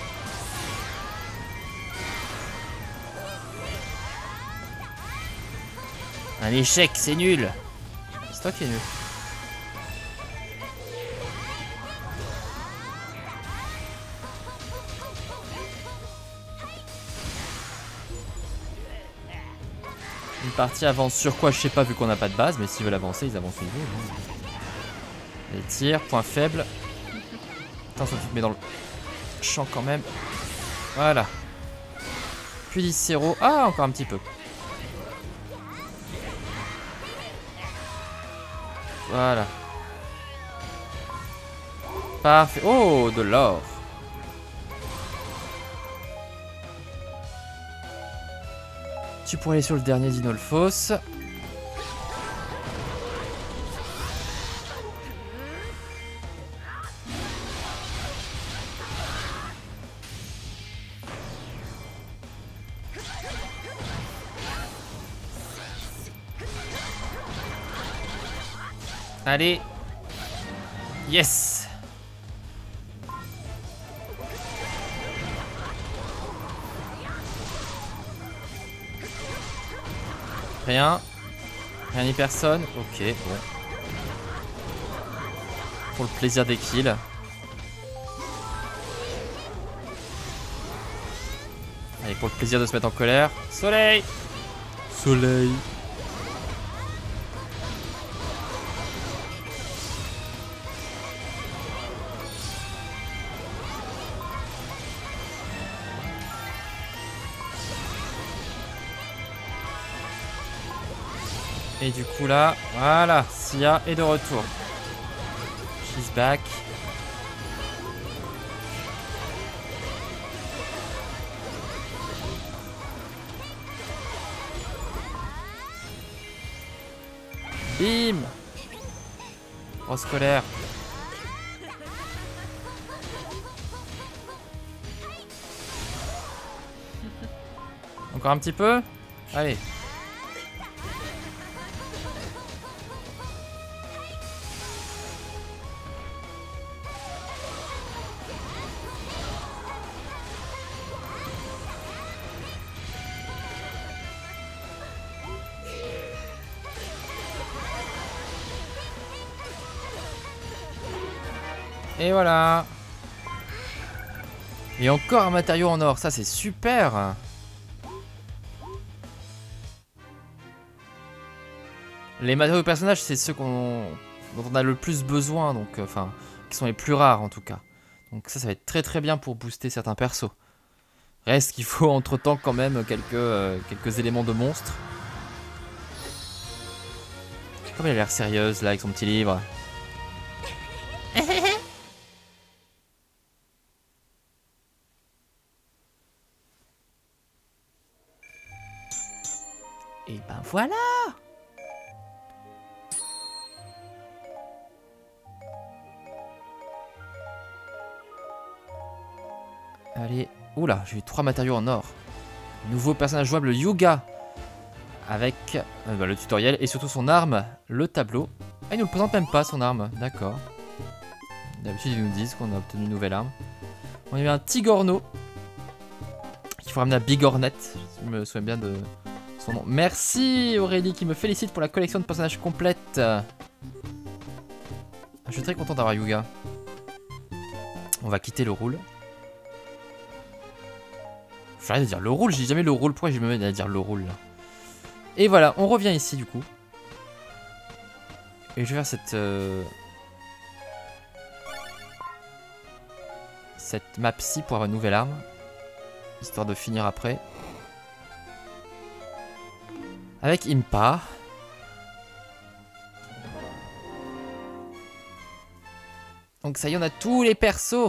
Un échec, c'est nul. C'est toi qui es nul. Une partie avance sur quoi, je sais pas, vu qu'on n'a pas de base, mais s'ils veulent avancer, ils avancent au niveau. Les tirs, point faible. Attention, tu te mets dans le champ quand même. Voilà. Puis Issero. Ah, encore un petit peu. Voilà. Parfait. Oh, de l'or. Tu pourrais aller sur le dernier Dinolphos. Allez. Yes. Rien. Rien ni personne. Ok, bon. Pour le plaisir des kills. Allez, pour le plaisir de se mettre en colère. Soleil. Soleil. Et du coup là, voilà, Sia est de retour. She's back. Bim. Grosse colère. Encore un petit peu. Allez. Et voilà. Et encore un matériau en or, ça c'est super. Les matériaux de personnages, c'est ceux qu'on dont on a le plus besoin, donc enfin, euh, qui sont les plus rares en tout cas. Donc ça, ça va être très très bien pour booster certains persos. Reste qu'il faut entre temps quand même quelques, euh, quelques éléments de monstres. Comme elle a l'air sérieuse là avec son petit livre. Et ben voilà. Allez, oula, j'ai eu trois matériaux en or. Nouveau personnage jouable, Yuga. Avec euh, bah, le tutoriel et surtout son arme, le tableau. Ah, il nous le présente même pas son arme, d'accord. D'habitude ils nous disent qu'on a obtenu une nouvelle arme. On a eu un Tigorno. Qu'il faut ramener à Bigornet, si je me souviens bien de son nom. Merci Aurélie qui me félicite pour la collection de personnages complète. Je suis très content d'avoir Yuga. On va quitter le rôle. J'arrête de dire le rôle, je dis jamais le rôle, pourquoi je me mets à dire le rôle là. Et voilà, on revient ici du coup. Et je vais faire cette... Euh... Cette map-ci pour avoir une nouvelle arme. Histoire de finir après. Avec Impa. Donc ça y est, on a tous les persos.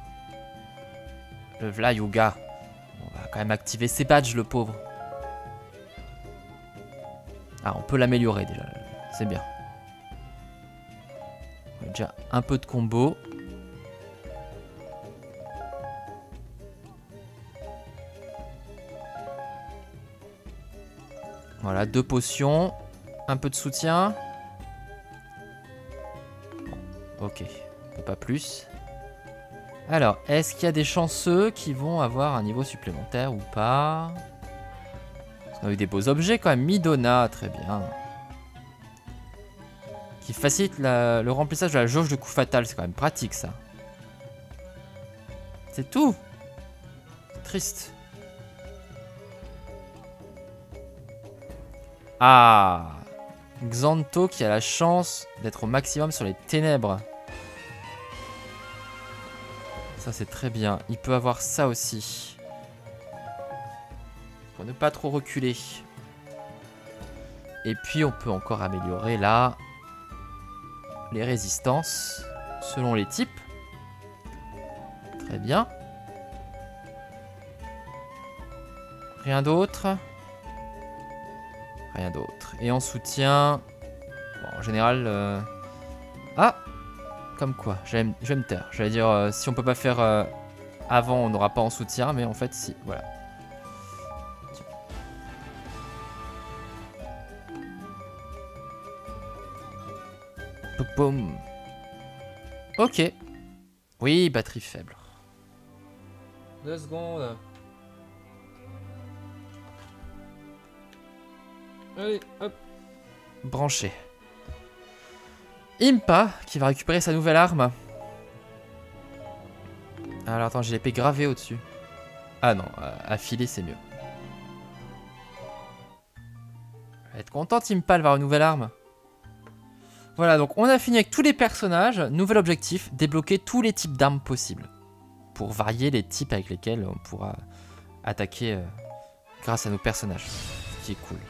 Le v'là Yuga. On va quand même activer ses badges, le pauvre. Ah, on peut l'améliorer déjà. C'est bien. On a déjà un peu de combo. Voilà, deux potions. Un peu de soutien. Ok, pas plus. Alors, est-ce qu'il y a des chanceux qui vont avoir un niveau supplémentaire ou pas? On a eu des beaux objets quand même. Midona, très bien. Qui facilite la, le remplissage de la jauge de coup fatal. C'est quand même pratique ça. C'est tout. Triste. Ah, Xanto qui a la chance d'être au maximum sur les ténèbres. Ça c'est très bien. Il peut avoir ça aussi. Pour ne pas trop reculer. Et puis on peut encore améliorer là les résistances selon les types. Très bien. Rien d'autre. Rien d'autre. Et en soutien... Bon, en général... Euh... Ah, comme quoi, je vais, je vais me taire. J'allais dire, euh, si on peut pas faire euh, avant, on n'aura pas en soutien. Mais en fait, si. Voilà. Boum. Ok. Oui, batterie faible. Deux secondes. Allez, hop. Branché. Impa, qui va récupérer sa nouvelle arme. Alors attends, j'ai l'épée gravée au-dessus. Ah non, euh, affiler c'est mieux. Elle va être contente Impa, elle va avoir une nouvelle arme. Voilà, donc on a fini avec tous les personnages. Nouvel objectif, débloquer tous les types d'armes possibles. Pour varier les types avec lesquels on pourra attaquer euh, grâce à nos personnages. Ce qui est cool.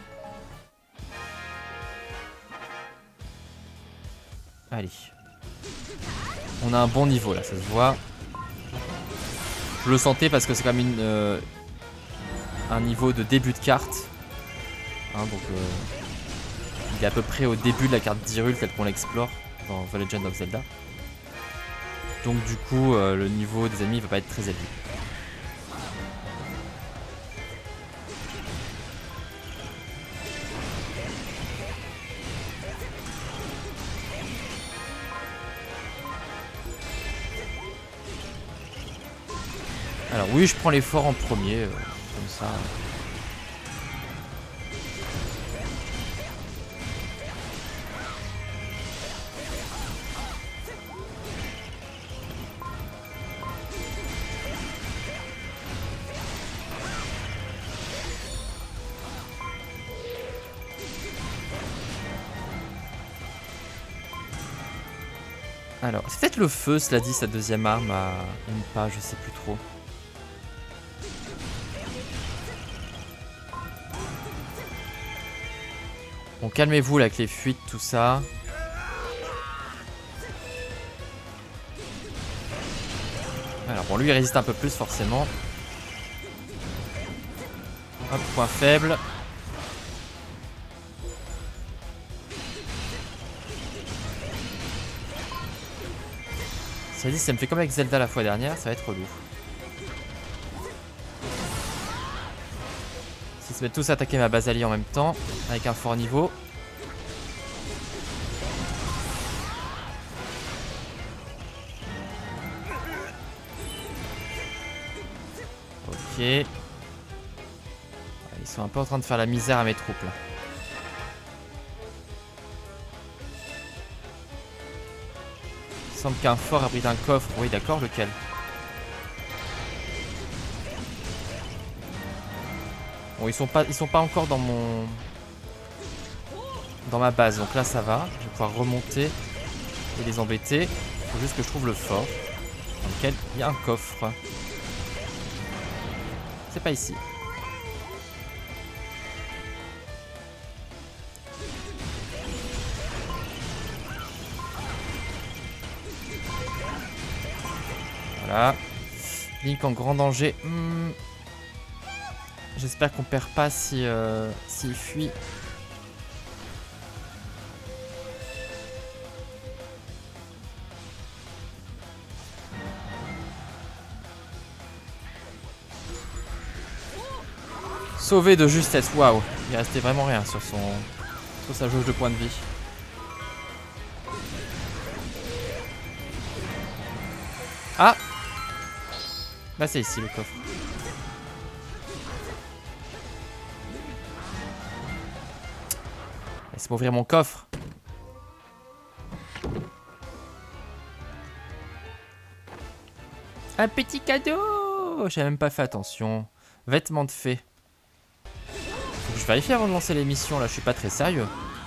Allez. On a un bon niveau là, ça se voit. Je le sentais parce que c'est quand même une, euh, un niveau de début de carte. Hein, donc euh, Il est à peu près au début de la carte d'Hyrule telle qu'on l'explore dans The Legend of Zelda. Donc du coup, euh, le niveau des ennemis va pas être très élevé. Alors oui, je prends les forts en premier, euh, comme ça. Alors, c'est peut-être le feu, cela dit, sa deuxième arme à une pas, je sais plus trop. Bon, calmez-vous là avec les fuites, tout ça. Alors bon, lui il résiste un peu plus forcément. Hop, point faible. Ça dit, ça me fait comme avec Zelda la fois dernière, ça va être relou. S'ils se mettent tous à attaquer ma Basalie en même temps, avec un fort niveau. Ok. Ils sont un peu en train de faire la misère à mes troupes là. Il semble qu'un fort abrite un coffre. Oui d'accord, lequel? Bon, ils sont pas, ils sont pas encore dans mon... dans ma base, donc là ça va. Je vais pouvoir remonter et les embêter. Il faut juste que je trouve le fort dans lequel il y a un coffre. C'est pas ici. Voilà. Link en grand danger. Hmm. J'espère qu'on perd pas si euh, s'il fuit. Sauvé de justesse, waouh. Il restait vraiment rien sur son sur sa jauge de points de vie. Ah. Bah c'est ici le coffre. Laisse-moi ouvrir mon coffre. Un petit cadeau. J'ai même pas fait attention. Vêtements de fée. Faut que je vérifie avant de lancer l'émission là, je suis pas très sérieux.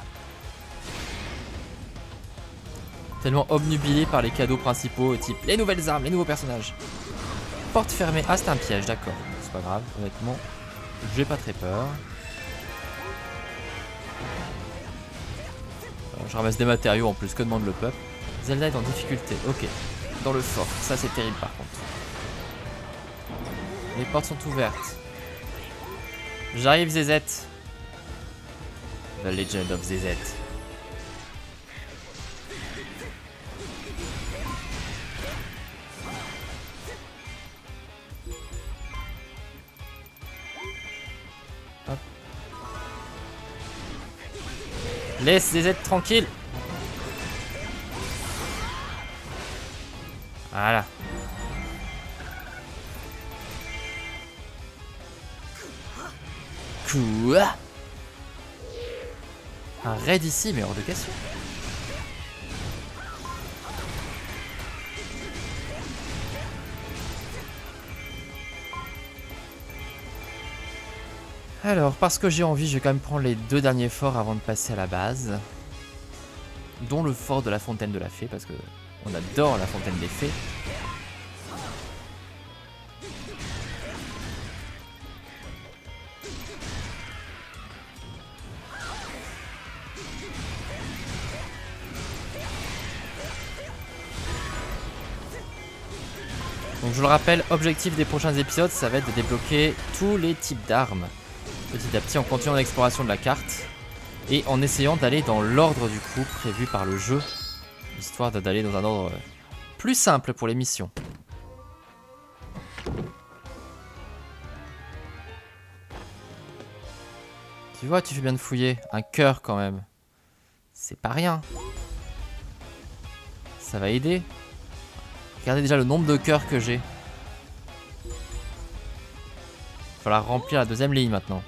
Tellement obnubilé par les cadeaux principaux, type les nouvelles armes, les nouveaux personnages. Porte fermée. Ah, c'est un piège, d'accord. C'est pas grave, honnêtement. J'ai pas très peur. Je ramasse des matériaux en plus, que demande le peuple. Zelda est en difficulté, ok. Dans le fort, ça c'est terrible par contre. Les portes sont ouvertes. J'arrive Z Z. The Legend of Z Z. Hop. Laisse Z Z tranquille. Voilà. Quoi? Un raid ici, mais hors de question. Alors, parce que j'ai envie, je vais quand même prendre les deux derniers forts avant de passer à la base. Dont le fort de la fontaine de la fée, parce que on adore la fontaine des fées. Donc je le rappelle, objectif des prochains épisodes, ça va être de débloquer tous les types d'armes. Petit à petit, en continuant l'exploration de la carte. Et en essayant d'aller dans l'ordre du coup prévu par le jeu. Histoire d'aller dans un ordre plus simple pour les missions. Tu vois, tu fais bien de fouiller. Un cœur quand même. C'est pas rien. Ça va aider. Regardez déjà le nombre de cœurs que j'ai. Il va falloir remplir la deuxième ligne maintenant.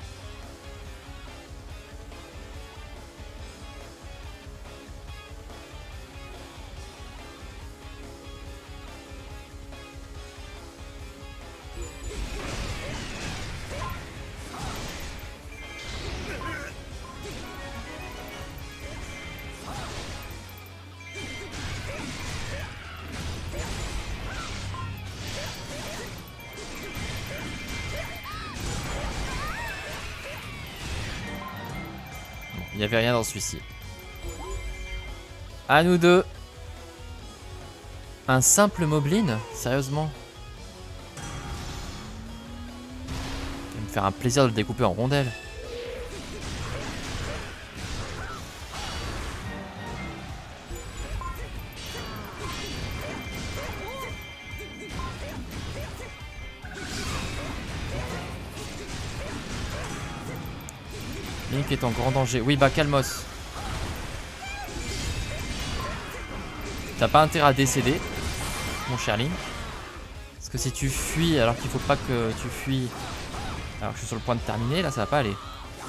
Il n'y avait rien dans celui-ci. À nous deux. Un simple moblin? Sérieusement? Ça va me faire un plaisir de le découper en rondelles. Link est en grand danger. Oui, bah calmos. T'as pas intérêt à décéder, mon cher Link. Parce que si tu fuis alors qu'il faut pas que tu fuis, alors que je suis sur le point de terminer, là ça va pas aller.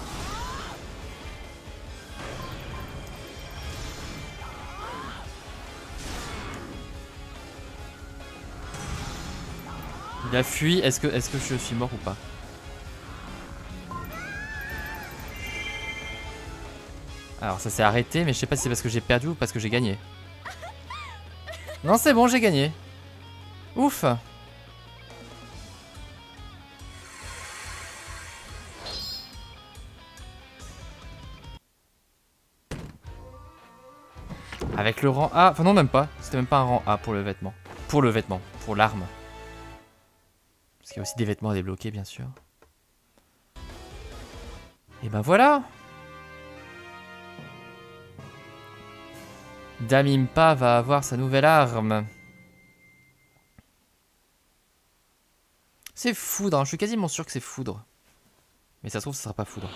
Il a fui. Est-ce que, est-ce que je suis mort ou pas? Alors ça s'est arrêté, mais je sais pas si c'est parce que j'ai perdu ou parce que j'ai gagné. Non, c'est bon, j'ai gagné. Ouf. Avec le rang A. Enfin non, même pas. C'était même pas un rang A pour le vêtement. Pour le vêtement. Pour l'arme. Parce qu'il y a aussi des vêtements à débloquer, bien sûr. Et ben voilà. Dame Impa va avoir sa nouvelle arme. C'est foudre, hein. Je suis quasiment sûr que c'est foudre. Mais ça se trouve, ce sera pas foudre.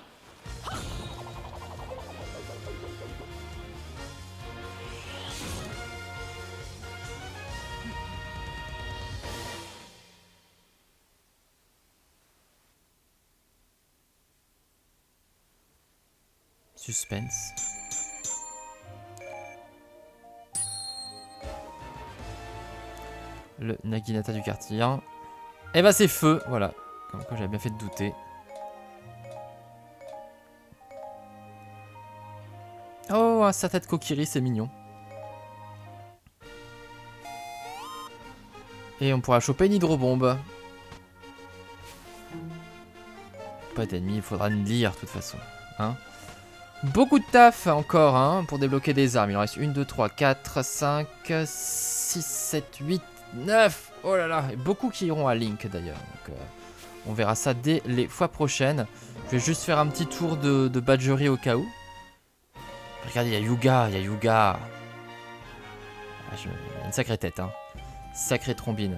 Suspense. Le Naginata du quartier un. Et bah c'est feu, voilà. Comme quoi j'avais bien fait de douter. Oh, un certain de Kokiri, c'est mignon. Et on pourra choper une hydrobombe. Pas d'ennemis, il faudra une lire de toute façon. Hein. Beaucoup de taf encore hein, pour débloquer des armes. Il en reste une, deux, trois, quatre, cinq, six, sept, huit, neuf. Oh là là, et beaucoup qui iront à Link d'ailleurs. Donc, euh, on verra ça dès les fois prochaines. Je vais juste faire un petit tour de, de badgerie au cas où. Regardez, il y a Yuga, il y a Yuga. Ah, je... Il y a une sacrée tête, hein. Sacrée trombine.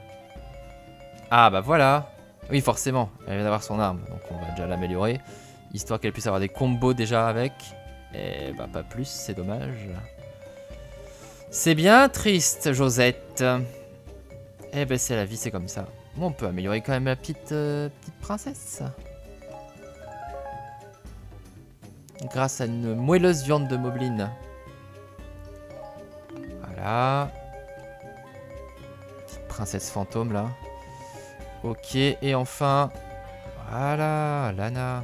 Ah bah voilà. Oui, forcément, elle vient d'avoir son arme, donc on va déjà l'améliorer. Histoire qu'elle puisse avoir des combos déjà avec. Et bah pas plus, c'est dommage. C'est bien triste, Josette. Eh ben c'est la vie, c'est comme ça. Bon, on peut améliorer quand même la petite, euh, petite princesse. Grâce à une moelleuse viande de moblin. Voilà. Petite princesse fantôme là. Ok, et enfin... Voilà, Lana.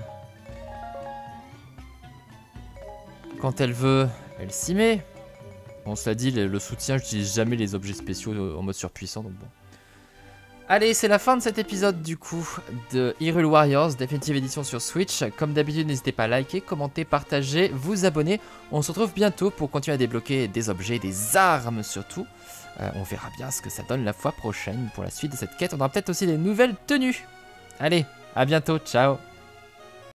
Quand elle veut, elle s'y met. On se l'a dit, le, le soutien, j'utilise jamais les objets spéciaux en mode surpuissant, donc bon. Allez, c'est la fin de cet épisode du coup de Hyrule Warriors, Definitive Edition sur Switch. Comme d'habitude, n'hésitez pas à liker, commenter, partager, vous abonner. On se retrouve bientôt pour continuer à débloquer des objets, des armes surtout. Euh, on verra bien ce que ça donne la fois prochaine pour la suite de cette quête. On aura peut-être aussi des nouvelles tenues. Allez, à bientôt, ciao.